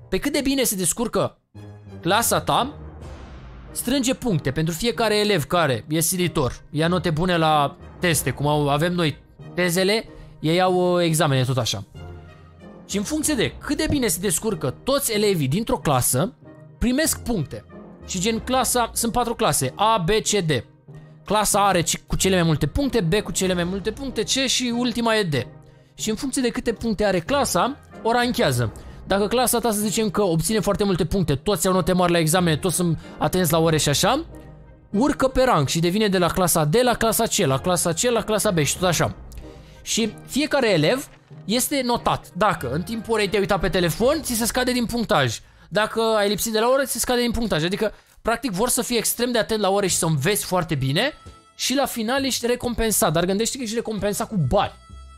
pe cât de bine se descurcă clasa ta, strânge puncte pentru fiecare elev care e silitor, ia note bune la teste, cum avem noi tezele, ei au examene tot așa. Și în funcție de cât de bine se descurcă toți elevii dintr-o clasă, primesc puncte. Și gen clasa, sunt patru clase, A, B, C, D. Clasa A are cu cele mai multe puncte, B cu cele mai multe puncte, C și ultima e D. Și în funcție de câte puncte are clasa, o ranchează. Dacă clasa ta, să zicem că obține foarte multe puncte, toți au note mari la examene, toți sunt atenți la ore și așa, urcă pe rang și devine de la clasa D la clasa C, la clasa C, la clasa B și tot așa. Și fiecare elev este notat. Dacă în timpul orei te-ai uitat pe telefon, ți se scade din punctaj. Dacă ai lipsit de la oră, ți se scade din punctaj. Adică, practic, vor să fii extrem de atent la ore și să înveți foarte bine și la final ești recompensat. Dar gândește că ești recompensat cu bani.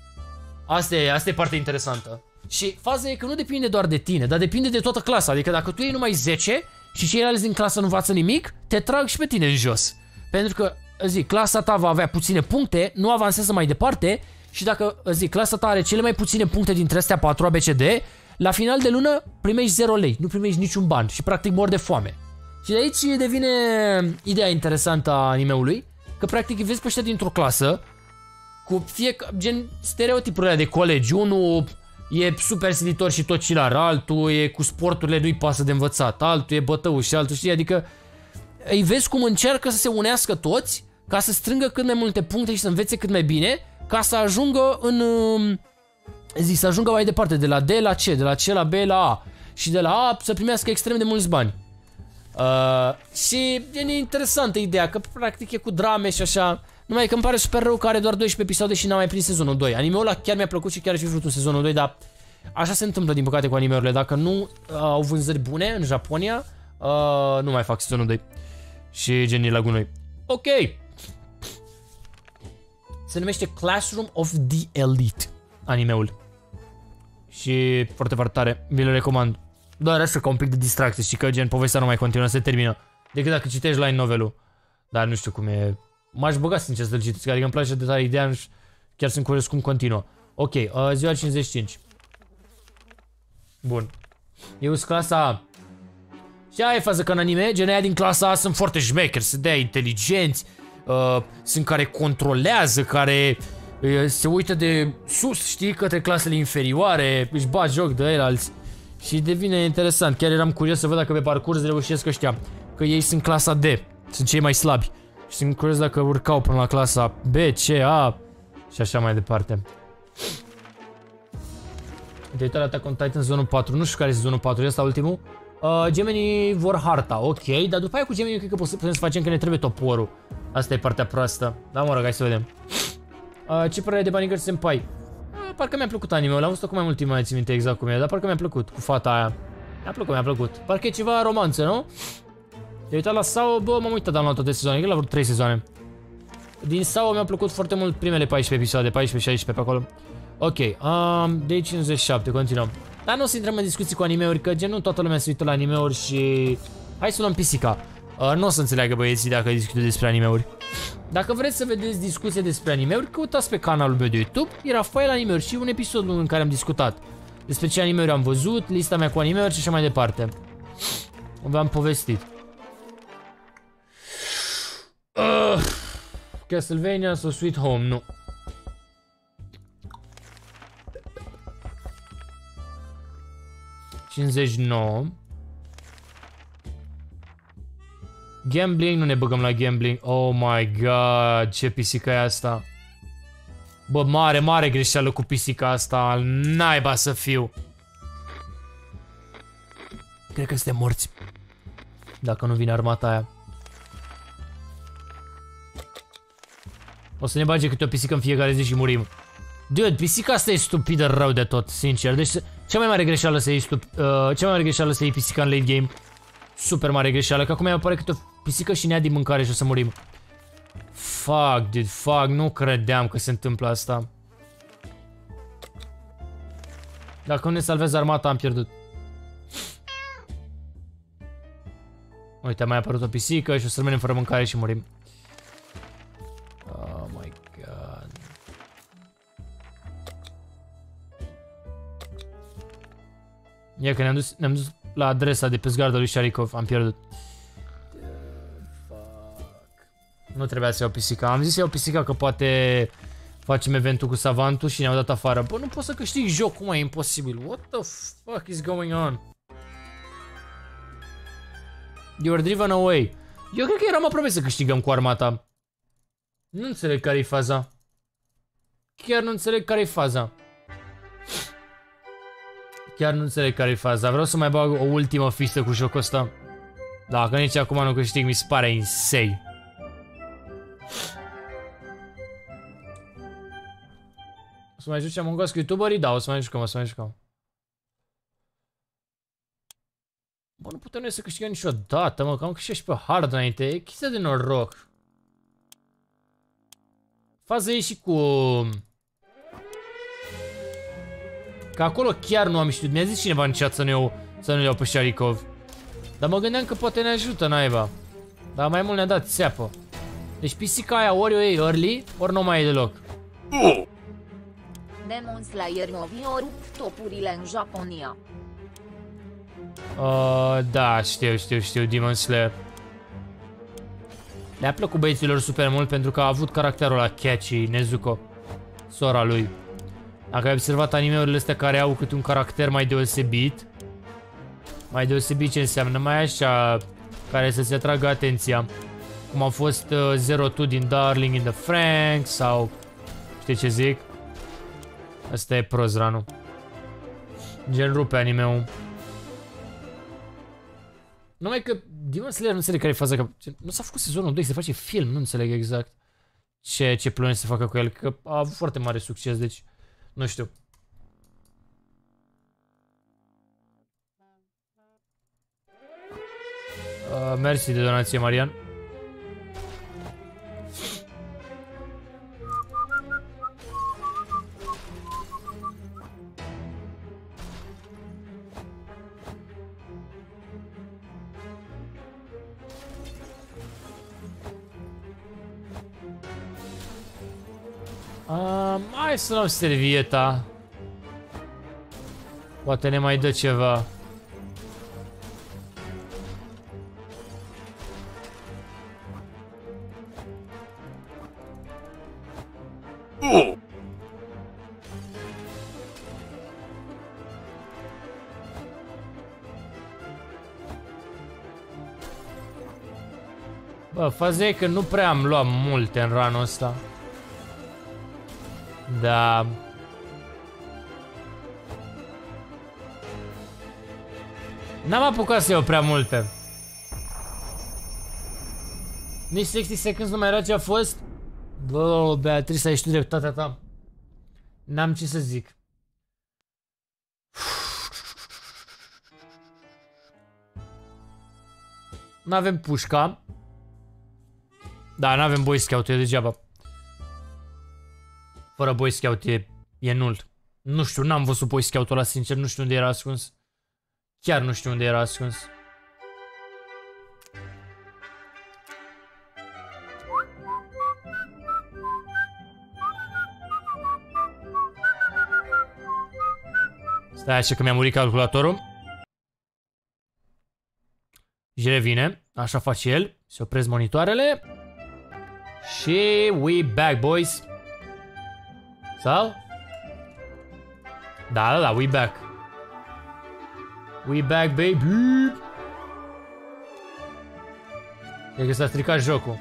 Asta e, asta e partea interesantă. Și faza e că nu depinde doar de tine, dar depinde de toată clasa. Adică dacă tu iei numai zece și ceilalți din clasă nu învață nimic, te trag și pe tine în jos. Pentru că, zic, clasa ta va avea puține puncte, nu avansează mai departe. Și dacă, zic, clasa ta are cele mai puține puncte dintre astea patru A, B, C, D, la final de lună primești zero lei, nu primești niciun ban și practic mor de foame. Și de aici devine ideea interesantă a animeului, că practic îi vezi pe ăștia dintr-o clasă, cu fiecare, gen stereotipurile de colegi, unul e super silitor și tot cilar, altul e cu sporturile, nu-i pasă de învățat, altul e bătăuș și altul, știi, adică îi vezi cum încearcă să se unească toți ca să strângă cât mai multe puncte și să învețe cât mai bine, ca să ajungă în, zi, să ajungă mai departe, de la D la C, de la C la B la A și de la A să primească extrem de mulți bani. Uh, și e interesantă ideea, că practic e cu drame și așa, numai că îmi pare super rău că are doar doisprezece episoade și n-am mai prins sezonul doi. Anime-ul ăla chiar mi-a plăcut și chiar aș fi vrut un sezonul doi, dar așa se întâmplă din păcate cu anime-urile, dacă nu uh, au vânzări bune în Japonia, uh, nu mai fac sezonul doi. Și genii la gunoi. Ok. Se numește Classroom of the Elite animeul. Și foarte, foarte tare, vi-l recomand. Doar așa ca un pic de distracție, și că gen povestea nu mai continuă, se termină. Decât dacă citești light novelul. Dar nu știu cum e. M-aș băga sincer să-l citesc, adică îmi place de tare ideea, chiar sunt curios cum continuă. Ok, uh, ziua cincizeci și cinci. Bun. Eu sunt clasa A. Și aia e fază că în anime, gen aia din clasa A sunt foarte șmecheri, sunt de-aia inteligenți. Uh, sunt care controlează, care uh, se uită de sus, știi, către clasele inferioare, își bat joc de el alți. Și devine interesant, chiar eram curios să văd dacă pe parcurs reușesc ăștia, că ei sunt clasa D, sunt cei mai slabi. Și sunt curios dacă urcau până la clasa B, C, A și așa mai departe. De uitat la Attack on Titan sezonul patru, nu știu care e sezonul patru, e ăsta ultimul. Uh, Gemenii vor harta, ok, dar după aia cu Gemenii cred că putem să facem că ne trebuie toporul. Asta e partea proastă. Da, mă rog, hai să vedem. Uh, ce părere de Bunny Girl Senpai? Uh, parcă mi-a plăcut anime-ul, l-am văzut cu mai mult timp, mai țin minte exact cum e, dar parcă mi-a plăcut cu fata aia. Mi-a plăcut, mi-a plăcut. Parcă e ceva romanță, nu? Te-ai uitat la Sao, bă, m-am uitat, am luat toate sezoane, cred la vreo trei sezoane. Din Sao mi-au plăcut foarte mult primele paisprezece episoade, paisprezece șaisprezece pe acolo. Ok, um, de cincizeci și șapte, continuăm. Dar nu o să intrăm în discuții cu anime-uri, că gen nu toată lumea se uită la anime-uri și... Hai să luăm pisica. Uh, nu o să înțeleagă băieții dacă discută despre anime-uri. Dacă vreți să vedeți discuție despre anime-uri, căutați pe canalul meu de YouTube, era Fail Anime-uri și un episod în care am discutat despre ce anime-uri am văzut, lista mea cu anime-uri și așa mai departe. V-am povestit. Uh, Castlevania sau Sweet Home, nu. cincizeci și nouă. Gambling, nu ne băgăm la gambling. Oh my god, ce pisică e asta. Bă, mare, mare greșeală cu pisica asta. Naiba să fiu. Cred că suntem morți. Dacă nu vine armata aia. O să ne bage câte o pisică în fiecare zi și murim. Dude, pisica asta e stupidă rău de tot, sincer. Deci cea mai mare greșeală să iei stup uh, cea mai mare greșeală să iei pisica în late game. Super mare greșeală, că acum mi apare câte o pisică și ne-a din mâncare și o să murim. Fuck, dude, fuck, nu credeam că se întâmplă asta. Dacă nu ne salvează armata, am pierdut. Uite, a mai apărut o pisică și o să rămânem fără mâncare și murim. Oh my god. Ia că ne-am dus, ne-am dus la adresa de pe zgarda lui Sharikov. Am pierdut. Nu trebuia să iau pisica. Am zis să iau pisica că poate facem eventul cu savantul și ne-au dat afară. Bă, nu pot să câștig jocul, mă, e imposibil. What the fuck is going on? You were driven away. Eu cred că eram aproape să câștigăm cu armata. Nu înțeleg care-i faza. Chiar nu înțeleg care-i faza. Chiar nu înțeleg care-i faza. Vreau să mai bag o ultimă fistă cu jocul ăsta. Dacă nici acum nu câștig, mi se pare insane. O să mai jucem Among Us cu YouTuberii? Da, o să mai jucăm, o să mai jucăm. Bă, nu putem noi să câștigăm niciodată, mă, că am câștigat și pe hard înainte. E chestia de noroc. Faza e și cu... Că acolo chiar nu am știut. Mi-a zis cineva în chat să nu iau, să nu iau pe Sharikov. Dar mă gândeam că poate ne ajută naiba. Dar mai mult ne-a dat țeapă. Deci pisica aia ori o iei early, ori nu mai e deloc. Demon Slayer Novi au rupt topurile în Japonia. Uh, da, știu, știu, știu, Demon Slayer. Le-a plăcut băieților super mult pentru că a avut caracterul ăla catchy, Nezuko, sora lui. Dacă ai observat anime-urile astea care au câte un caracter mai deosebit, mai deosebit ce înseamnă, mai așa, care să-ți atragă atenția. Cum a fost uh, Zero Two din Darling in the Franxx sau... Știi ce zic? Asta e Prozranu. Gen rupe anime-ul. Numai că Demon Slayer nu înțeleg care e faza, că nu s-a făcut sezonul doi, se face film, nu înțeleg exact ce, ce plăne să facă cu el, că a avut foarte mare succes, deci nu știu. Uh, mersi de donație, Marian. Um, hai să luăm servieta. Poate ne mai dă ceva. Bă, faza e că nu prea am luat multe în ranul ăsta. Da. N-am apucat să iau prea multe. Nici șaizeci seconds nu mai era ce a fost. Bă, Beatrice, ești tu dreptatea ta. N-am ce să zic. N-avem pușca. Da, n-avem Boy Scout, e degeaba. Fără Boy Scout e, e nul. Nu știu, n-am văzut Boy Scout-ul ăla, sincer, nu știu unde era ascuns. Chiar nu știu unde era ascuns. Stai așa că mi-a murit calculatorul. Și revine, așa face el. Se opresc monitoarele. Și we back, boys. Sau? Da, da, da, we back. We back, baby. E că s-a stricat jocul.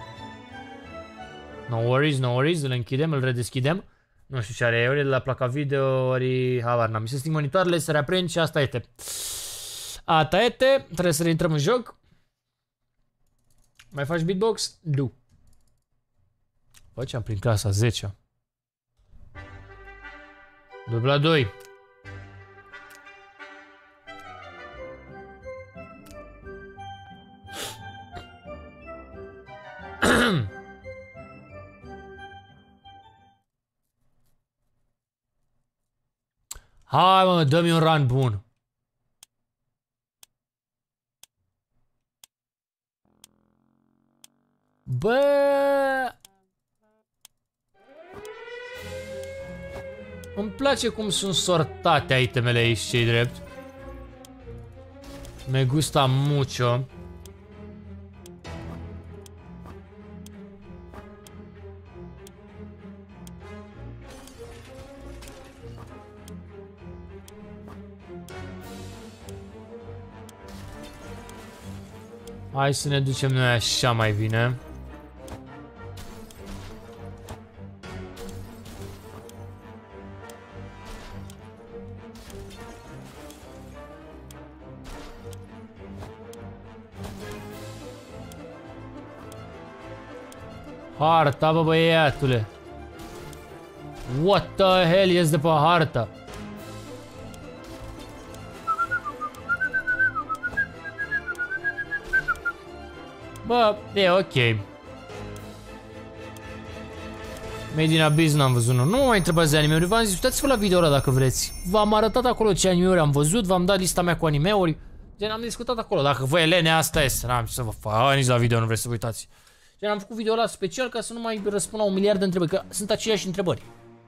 No worries, no worries, îl închidem, îl redeschidem. Nu știu ce are, ori de la placa video, ori habar n-am. Mi se sting monitoarele, se reaprind și asta este. Asta este, trebuie să reintrăm în joc. Mai faci beatbox? Du. Facem prin clasa zece. doi la doi. Hai mă, dă-mi un run bun. Bă... Îmi place cum sunt sortate itemele aici, ce-i drept. Me gusta mucho. Hai să ne ducem noi așa mai bine. Harta, bă, băiatule. What the hell ies de pe harta? Bă, e ok. Made in Abyss n-am văzut, nu. Nu mă mai întrebați de anime-uri, v-am zis, uitați-vă la video ăla dacă vreți. V-am arătat acolo ce anime-uri am văzut, v-am dat lista mea cu anime-uri. Gen, am discutat acolo, dacă vă e lene, asta este, n-am ce să vă fac, nici la video nu vreți să vă uitați. Gen, am făcut video ăla special ca să nu mai răspund la un miliard de întrebări, că sunt aceiași întrebări.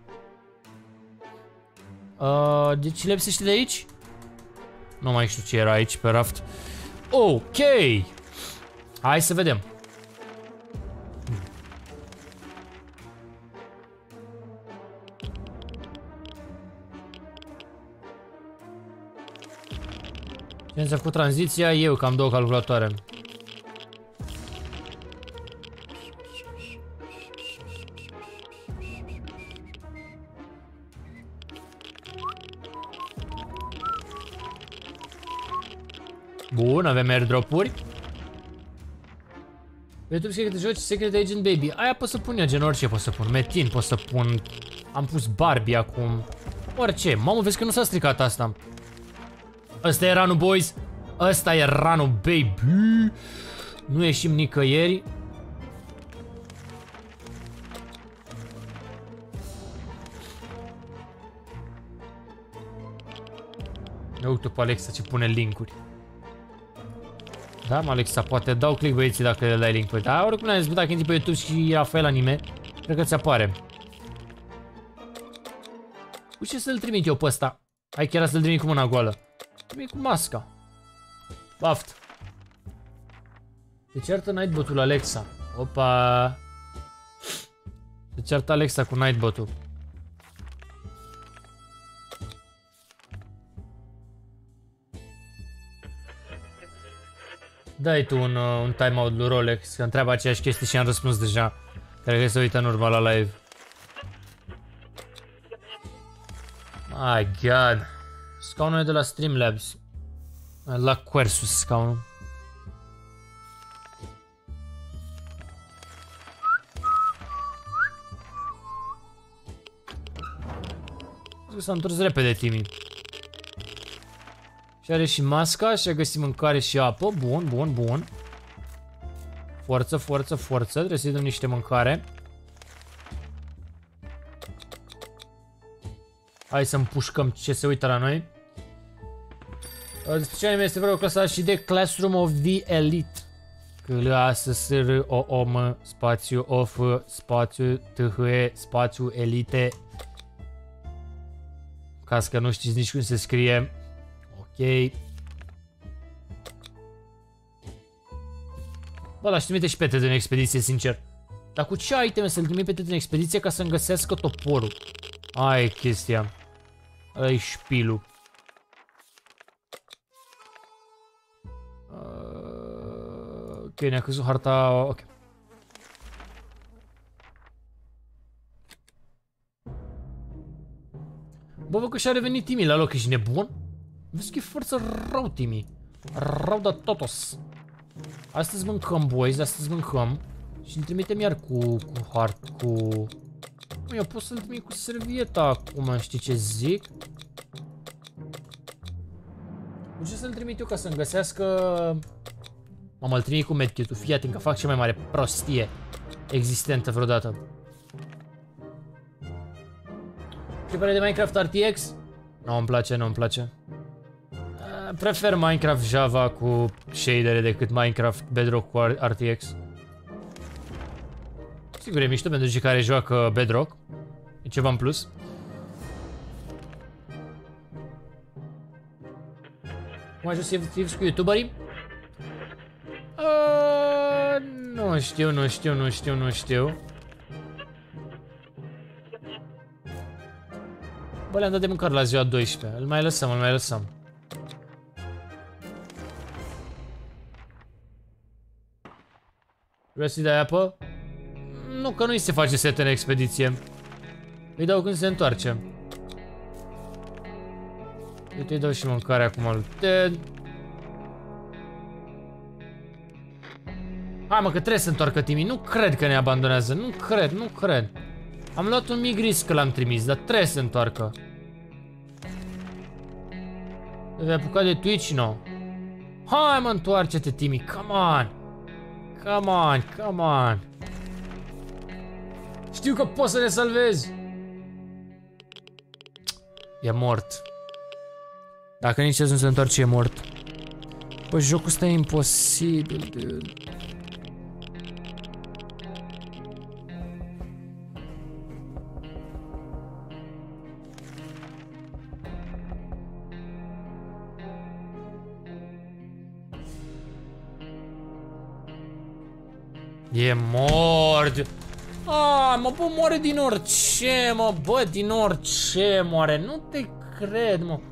Uh, deci lipsește de aici? Nu mai știu ce era aici pe raft. Ok! Hai să vedem. Ce s-a făcut tranziția? Eu, că am două calculatoare. Bun, avem airdrop-uri. Pe YouTube scrie că te joci Secret Agent Baby. Aia pot să pun eu, gen orice pot să pun. Metin pot să pun. Am pus Barbie acum. Orice. Mamă, vezi că nu s-a stricat asta. Ăsta e ranul, boys. Ăsta e ranul, baby. Nu ieșim nicăieri. Uite pe Alexa ce pune linkuri. Da, mă, Alexa, poate dau click, băieții, dacă le dai link. Păi, da, oricum ne-am zis, dacă intri pe YouTube și Rafael Anime, cred că ți apare. Cu ce să-l trimit eu pe ăsta? Hai chiar să-l trimit cu mâna goală. Trimit cu masca. Baft. Se ceartă Nightbot-ul Alexa. Opa. Se ceartă Alexa cu Nightbot-ul. Dai tu un, uh, un timeout lui Rolex, că întreabă aceeași chestie și am răspuns deja. Cred că se uită în urmă la live. My god. Scaunul e de la Streamlabs. La Quersus scaunul. S-a întors repede Timi. Și are și masca și a găsit mâncare și apă. Bun, bun, bun. Forță, forță, forță. Trebuie să-i dăm niște mâncare. Hai să împușcăm ce se uită la noi. Despre ce anime este vorba clasa și de Classroom of the Elite. C L A S S R O O M spațiu of spațiu T H E spațiu Elite. Ca să că nu știți nici cum se scrie. Ok. Bă, l-aș trimite și pe Ted în expediție, sincer. Dar cu ce iteme să-l trimit pe Ted în expediție ca să-mi găsească toporul? Aia e chestia. Ăla-i șpilul. Uh, ok, ne-a căzut harta... Ok. Bă, văd că și-a revenit Timi la loc, ești nebun? Vezi că e forță rău, Timi. Rău de totos. Astăzi mâncăm, boys, astăzi mâncăm. Și îl trimitem iar cu, cu hart, cu... Mă, eu pot să-l trimit cu servieta acum, știi ce zic? Cu ce să-l trimit eu ca să-mi găsească... Mamă, îl trimit cu medkit-ul, fii atent că fac cea mai mare prostie existentă vreodată. Ce pare de Minecraft R T X? Nu, îmi place, nu îmi place. Prefer Minecraft Java cu shadere decât Minecraft Bedrock cu R T X. Sigur, e mișto pentru cei care joacă Bedrock. E ceva în plus. Cum ajung să fii cu youtuberii? Uh, nu știu, nu știu, nu știu, nu știu. Bă, le-am dat de mâncare la ziua doisprezece. Îl mai lăsăm, îl mai lăsăm. Vreau să-i dai apă? Nu, că nu-i se face set în expediție. Îi dau când se întoarce. Uite, îi dau și mâncare acum lui Ted. Hai mă, că trebuie să întoarcă Timmy. Nu cred că ne abandonează. Nu cred, nu cred. Am luat un mic risc că l-am trimis, dar trebuie să întoarcă. Te-ai apucat de Twitch? No. Hai mă, întoarce-te, Timmy. Come on. Come on, come on. Știu că poți să ne salvezi. E mort. Dacă nici azi nu se întoarce, e mort. Bă, jocul ăsta e imposibil, dude. E mort. Ah, mă, bă, moare din orice, mă, bă, din orice moare. Nu te cred, mă.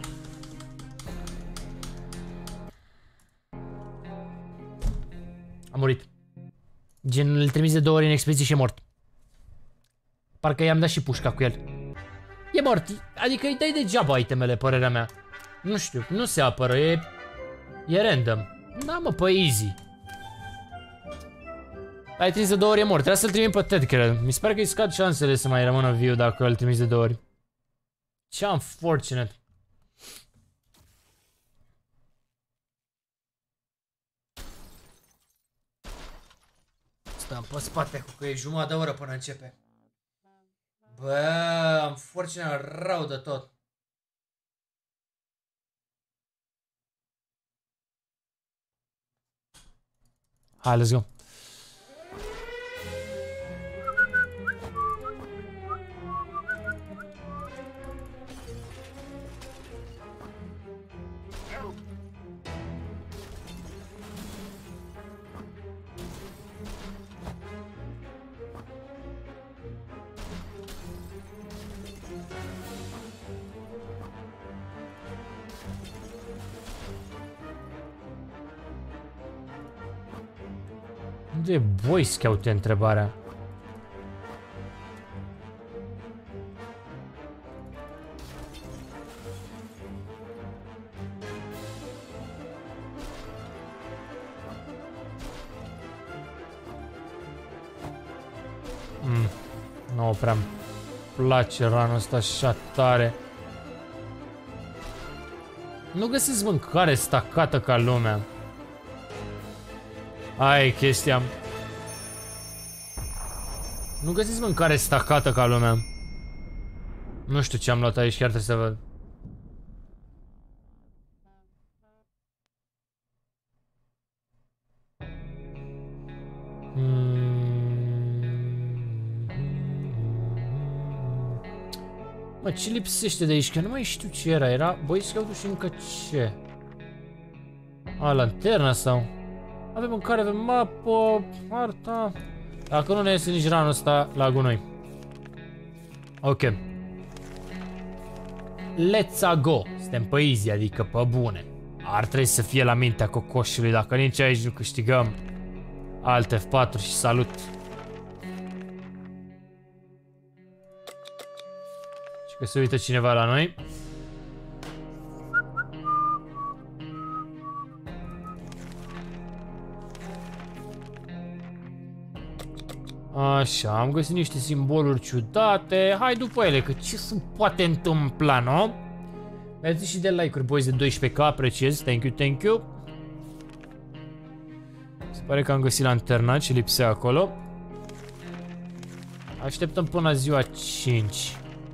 A murit. Gen, îl trimis de două ori în expediție și e mort. Parcă i-am dat și pușca cu el. E mort. Adică îi dai degeaba itemele, părerea mea. Nu știu, nu se apără, e... E random. Da, mă, pe easy. L-ai trimis de două ori, e mort. Trebuie să-l trimit pe Ted, cred. Mi se pare că îi scad șansele să mai rămână viu dacă îl trimis de două ori. Ce unfortunate. Stăm pe spate cu că e jumătate de oră până începe. Bă, am fortunat rău de tot. Hai, let's go. Unde e Boy Scout, e întrebarea. Mm, nu prea-mi place ranul ăsta așa tare. Nu găsesc mâncare stacată ca lumea. Aia e chestia. Nu găsiți mâncare stacată ca lumea. Nu știu ce am luat aici, chiar trebuie să văd. Mă, ce lipsește de aici? Că nu mai știu ce era. Era Boy Scout-ul și încă ce? A, lanterna sau? Avem mâncare, avem mapă, harta. Dacă nu ne iese nici ranul ăsta la gunoi. Ok. Let's go. Suntem pe easy, adică pe bune. Ar trebui să fie la mintea cocoșului. Dacă nici aici nu câștigăm. Alt F patru și salut. Și că se uită cineva la noi. Așa, am găsit niște simboluri ciudate. Hai după ele, că ce se poate întâmpla, nu? Mi-ați și de like-uri, boys, de doisprezece K, apreciez. Thank you, thank you. Se pare că am găsit lanterna ce lipsea acolo. Așteptăm până la ziua cinci.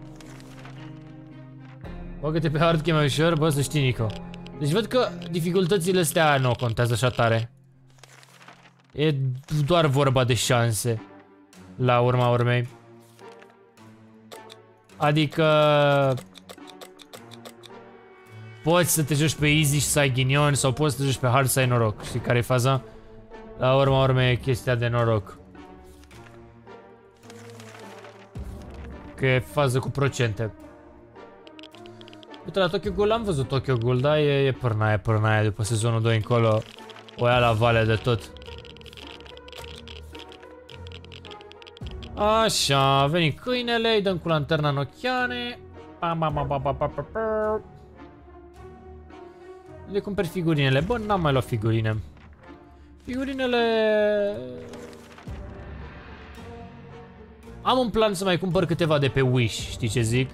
Bagă-te pe hard game ușor, bă, să știi, Nico. Deci văd că dificultățile astea nu contează așa tare. E doar vorba de șanse. La urma urmei. Adică... Poți să te joci pe easy și să ai ghinion sau poți să te joci pe hard să ai noroc. Știi care e faza? La urma urmei e chestia de noroc. Că e fază cu procente. Uite, la Tokyo Ghoul am văzut Tokyo Ghoul, da? E, e pârnaie, pârnaie, după sezonul doi încolo. O ia la vale de tot. Așa, a venit câinele, îi dăm cu lanterna în ochiane. Le cumperi figurinele. Bă, n-am mai luat figurine. Figurinele... Am un plan să mai cumpăr câteva de pe Wish, știi ce zic?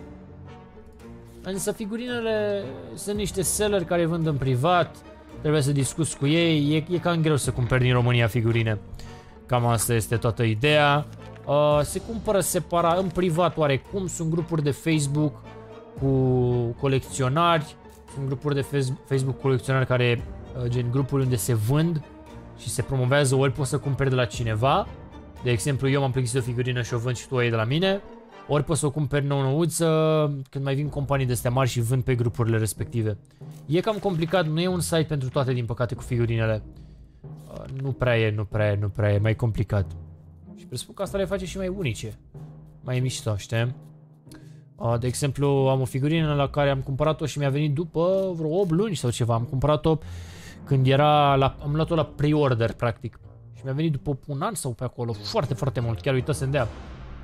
Însă figurinele sunt niște seller care vând în privat. Trebuie să discuți cu ei. E, e cam greu să cumperi din România figurine. Cam asta este toată ideea. Uh, se cumpără separat, în privat oarecum. Sunt grupuri de Facebook cu colecționari. Sunt grupuri de Facebook cu colecționari care, uh, gen grupuri unde se vând și se promovează, ori poți să cumperi de la cineva. De exemplu, eu m-am plictisit o figurină și o vând și tu o iei de la mine. Ori poți să o cumperi nou-nouță când mai vin companii de astea mari și vând pe grupurile respective. E cam complicat, nu e un site pentru toate, din păcate, cu figurinele. Uh, nu prea e, nu prea e, nu prea e, mai complicat. Și presupun că asta le face și mai unice. Mai mișto, știi? Uh, de exemplu, am o figurină la care am cumpărat-o și mi-a venit după vreo opt luni sau ceva. Am cumpărat-o când era la... am luat-o la pre-order, practic. Și mi-a venit după un an sau pe acolo. Foarte, foarte mult. Chiar uitasem de ea.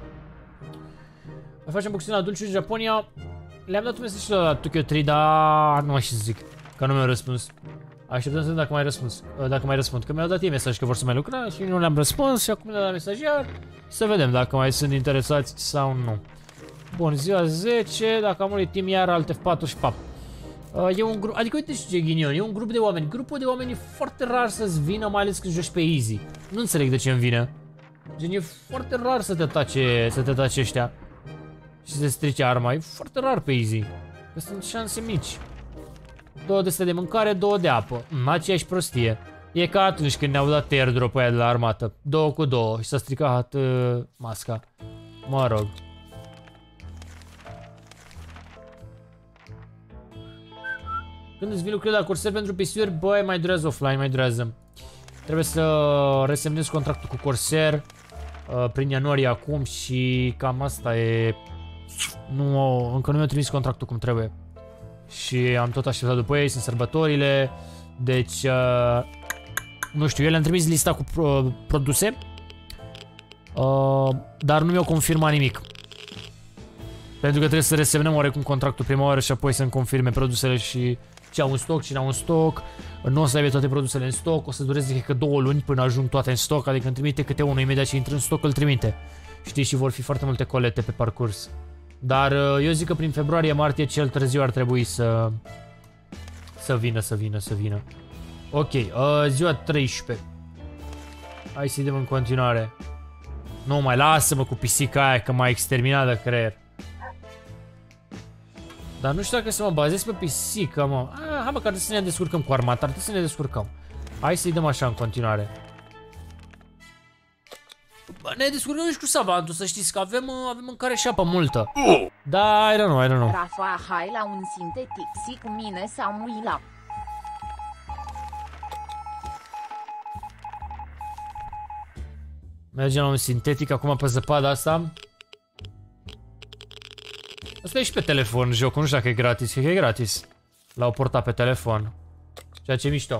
Mai facem boxing la Dulciu în Japonia. Le-am dat un mesaj și la Tokyo trei, dar nu mai știu să zic. Că nu mi-au răspuns. Așteptăm să vedem dacă mai răspuns. Dacă mai răspund. Că mi-au dat ei mesaj că vor să mai lucra și nu le-am răspuns. Și acum le-am dat mesajar. Să vedem dacă mai sunt interesați sau nu. Bun, ziua zece. Dacă am un timp iar alt F patru și pap. E un grup, adică uite ce ghinion, e un grup de oameni. Grupul de oameni e foarte rar să-ți vină, mai ales când joci pe easy. Nu înțeleg de ce îmi vine. Gen, e foarte rar să te tace, să te tace ăștia și să strice arma, e foarte rar pe easy. Că sunt șanse mici. Două de astea de mâncare, două de apă. În aceeași prostie. E ca atunci când ne-au dat airdrop-ul aia de la armată. Două cu două și s-a stricat uh, masca. Mă rog. Când îți vin lucrurile la Corsair pentru P C-uri, băi, mai durează offline, mai durează. Trebuie să resemnez contractul cu Corsair uh, prin ianuarie acum și cam asta e. Nu, încă nu mi-au trimis contractul cum trebuie. Și am tot așteptat după ei, sunt sărbătorile. Deci, uh, nu știu, eu le-am trimis lista cu pro produse, uh, dar nu mi-au confirmat nimic. Pentru că trebuie să resemnăm oarecum contractul prima oară și apoi să-mi confirme produsele și ce au în stoc, cine au în stoc. Nu o să aibă toate produsele în stoc, o să dureze cred că două luni până ajung toate în stoc, adică îmi trimite câte unul, imediat ce intră în stoc îl trimite. Știi, și vor fi foarte multe colete pe parcurs. Dar eu zic că prin februarie-martie cel târziu ar trebui să să vină, să vină, să vină. Ok, uh, ziua treisprezece. Hai să-i dăm în continuare. Nu mai lasă-mă cu pisica aia că m-a exterminat de creier. Dar nu știu dacă să mă bazez pe pisică, mă. Ah, hai mă, că trebuie să ne descurcăm cu armata, trebuie să ne descurcăm. Hai să-i dăm așa în continuare. Bă, ne descurcăm și cu savantul, să știți că avem, avem mâncare și apă multă. Da, I don't know, I don't know. Rafa, hai la un sintetic, si cu mine sau muila. Mergem la un sintetic acum pe zăpada asta. Asta e și pe telefon jocul, nu știu dacă e gratis, cred că e gratis. L-au portat pe telefon. Ceea ce e mișto.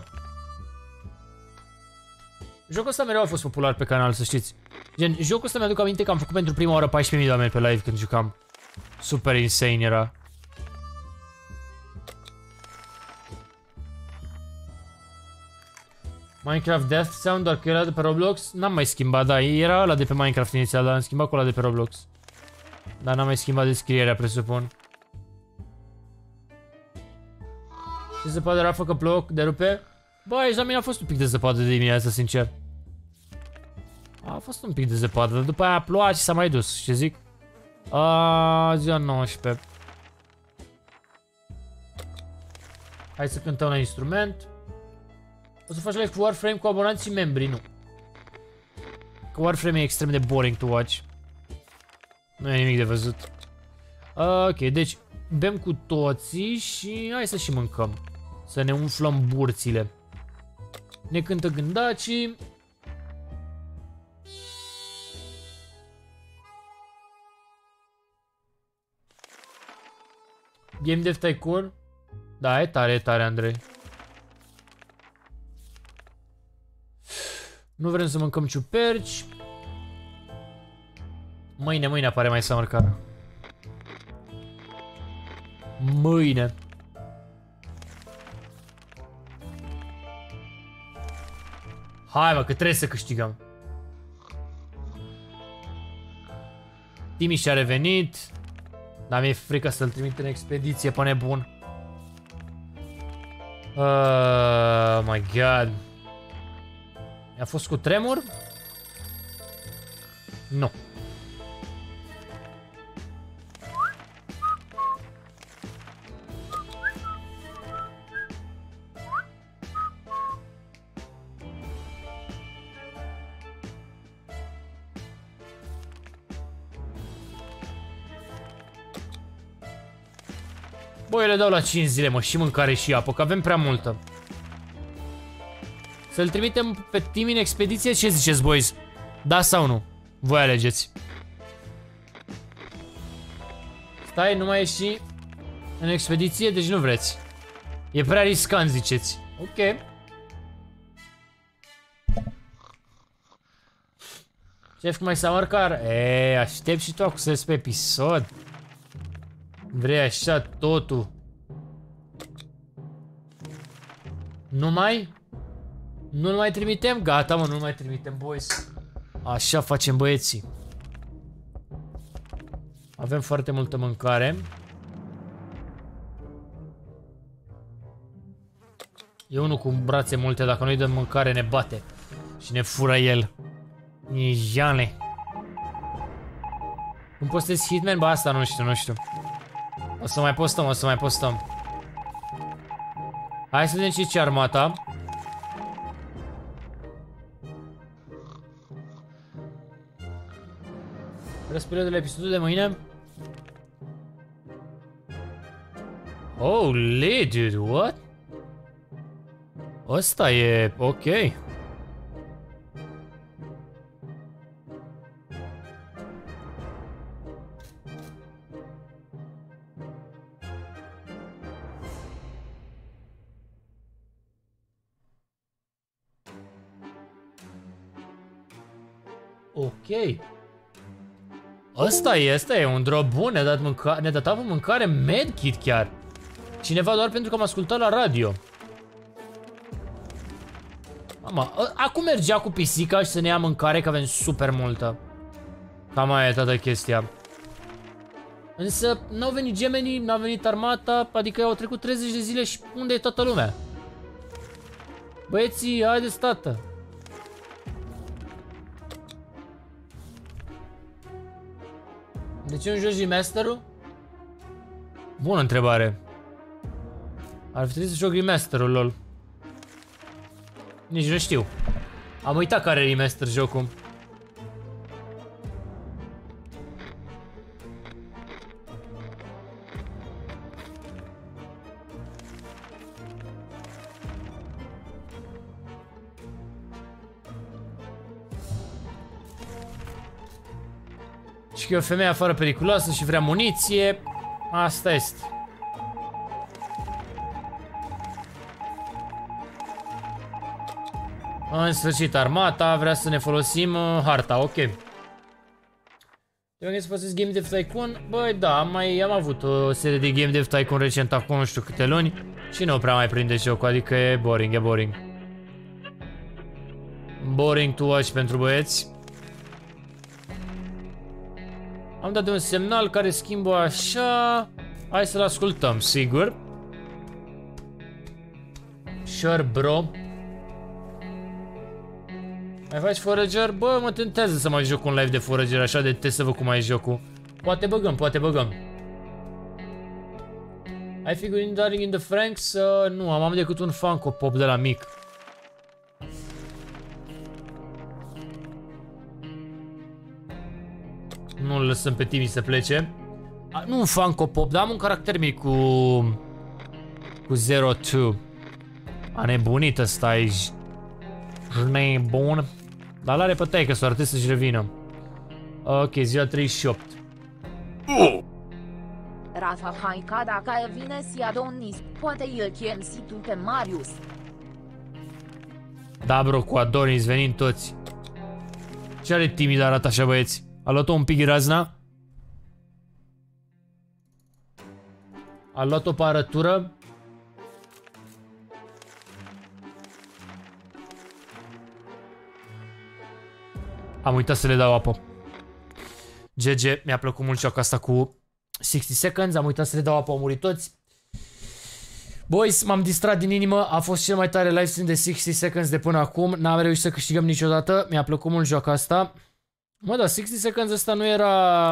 Jocul ăsta mereu a fost popular pe canal, să știți. Gen, jocul ăsta mi-aduc aminte că am făcut pentru prima oară paisprezece mii de oameni pe live când jucam. Super insane era. Minecraft Death Sound, doar că era de pe Roblox. N-am mai schimbat, da, era ăla de pe Minecraft inițial, dar am schimbat cu ăla de pe Roblox. Dar n-am mai schimbat descrierea, presupun. Ce zăpadă Rafa că plouă de rupe? Bă, aici la mine a fost un pic de zăpadă de dimineață, sincer. A fost un pic de zăpadă, dar după aia a plouat și s-a mai dus, ce zic? A, ziua nouăsprezece. Hai să cântăm la instrument. O să faci live cu Warframe cu abonații membri, nu. Că Warframe e extrem de boring to watch. Nu e nimic de văzut. Ok, deci bem cu toții și hai să și mâncăm. Să ne umflăm burțile. Ne cântă gândacii. Game Dev Tycoon. Da, e tare, e tare, Andrei. Nu vrem să mâncăm ciuperci. Mâine, mâine apare mai Summer Car. Mâine. Hai mă, că trebuie să câștigăm. Timi și-a revenit. Dar mi-e frică să-l trimit în expediție pe nebun. Oh my god. A fost cu tremur? Nu. Băi, le dau la cinci zile, mă, și mâncare și apă, că avem prea multă. Să-l trimitem pe Timi în expediție? Ce ziceți, boys? Da sau nu? Voi alegeți. Stai, nu mai ieși în expediție, deci nu vreți. E prea riscant, ziceți. Ok. Șef, cum mai Summer Car? E, aștept și tu acum să vezi pe episod. Vrei așa totul? Nu mai? Nu-l mai trimitem? Gata, mă, nu-l mai trimitem, boys. Așa facem, băieții. Avem foarte multă mâncare. E unul cu brațe multe, dacă nu-i dăm mâncare ne bate. Și ne fură el. Nijane. Cum postezi Hitman? Ba, asta nu știu, nu știu. O să mai postăm, o să mai postăm. Hai să vedem și ce armata. Răspunde de episodul de mâine. Holy dude, what? Ăsta e ok. Ok. Ăsta e, ăsta e un drop bun, ne-a dat mâncare, ne-a dat mâncare medkit chiar. Cineva doar pentru că am ascultat la radio. Mama, acum mergea cu pisica și să ne ia mâncare, că avem super multă. Cam aia e toată chestia. Însă n-au venit gemenii, n-a venit armata, adică au trecut treizeci de zile și unde e toată lumea? Băieții, haideți, tată. De ce nu joci remaster-ul? Bună întrebare. Ar fi trebuit să joc remaster-ul, lol. Nici nu știu. Am uitat care e remaster jocul. Și că e o femeie afară periculoasă și vrea muniție. Asta este. În sfârșit, armata vrea să ne folosim uh, harta, ok. Te să folosesc Game Dev Tycoon? Băi, da, am, mai, am avut o serie de Game Dev Tycoon recent acum nu știu câte luni și nu prea mai prinde jocul, adică e boring, e boring. Boring to watch pentru băieți. Am dat de un semnal care schimbă așa. Hai să-l ascultăm, sigur. Sure, bro. Mai faci Forager? Bă, mă tentează să mai joc un live de Forager, așa de test să văd cum mai e jocul. Poate băgăm, poate băgăm. Ai figurin Darling in the Franks? Uh, nu, am, am decât un Funko Pop de la mic. Nu-l lăsăm pe Timi să plece. A, nu un Funko Pop, dar am un caracter mic cu... Cu zero two. A nebunit ăsta, ești... nebun. Dar l-are pe taică să arăte să-și revină. Ok, ziua treizeci și opt. Uh! Rafa, hai ca dacă vine si Adonis, poate îl chem si tu pe Marius. Da, bro, cu Adonis venim toți. Ce are timid arată așa, băieți? A luat-o un pic razna? A luat-o pe arătură? Am uitat să le dau apă. G G, mi-a plăcut mult joc asta cu sixty seconds, am uitat să le dau apă, au murit toți. Boys, m-am distrat din inimă, a fost cel mai tare livestream de sixty seconds de până acum, n-am reușit să câștigăm niciodată, mi-a plăcut mult joc asta. Mă, da, sixty seconds ăsta nu era...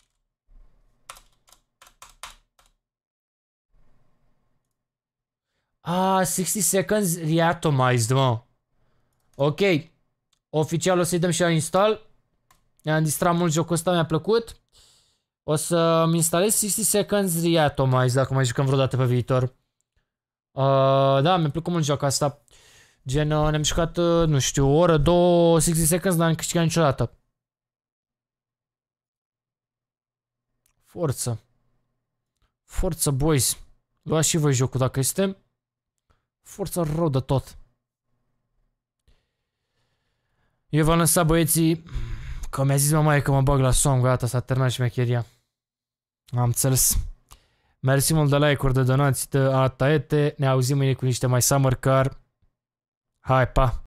Ah, sixty seconds reatomized, mă. Ok. Oficial o să-i dăm și la install. Mi-am distrat mult jocul ăsta, mi-a plăcut. O să-mi instalez sixty seconds reatomized dacă mai jucăm vreodată pe viitor. Uh, da, mi-a plăcut mult jocul asta. Gen, uh, ne-am jucat, uh, nu știu, o oră, două, sixty seconds, dar n-am câștigat niciodată. Forță. Forță, boys. Luați și voi jocul dacă este. Forță rău de tot. Eu v-am lăsat, băieții, că mi-a zis mamaie că mă bag la somn, gata, s-a terminat șmecheria. Am înțeles. Mersi mult de like-uri, de donații, de ataete. Ne auzim mâine cu niște mai summer car. Hai, pa!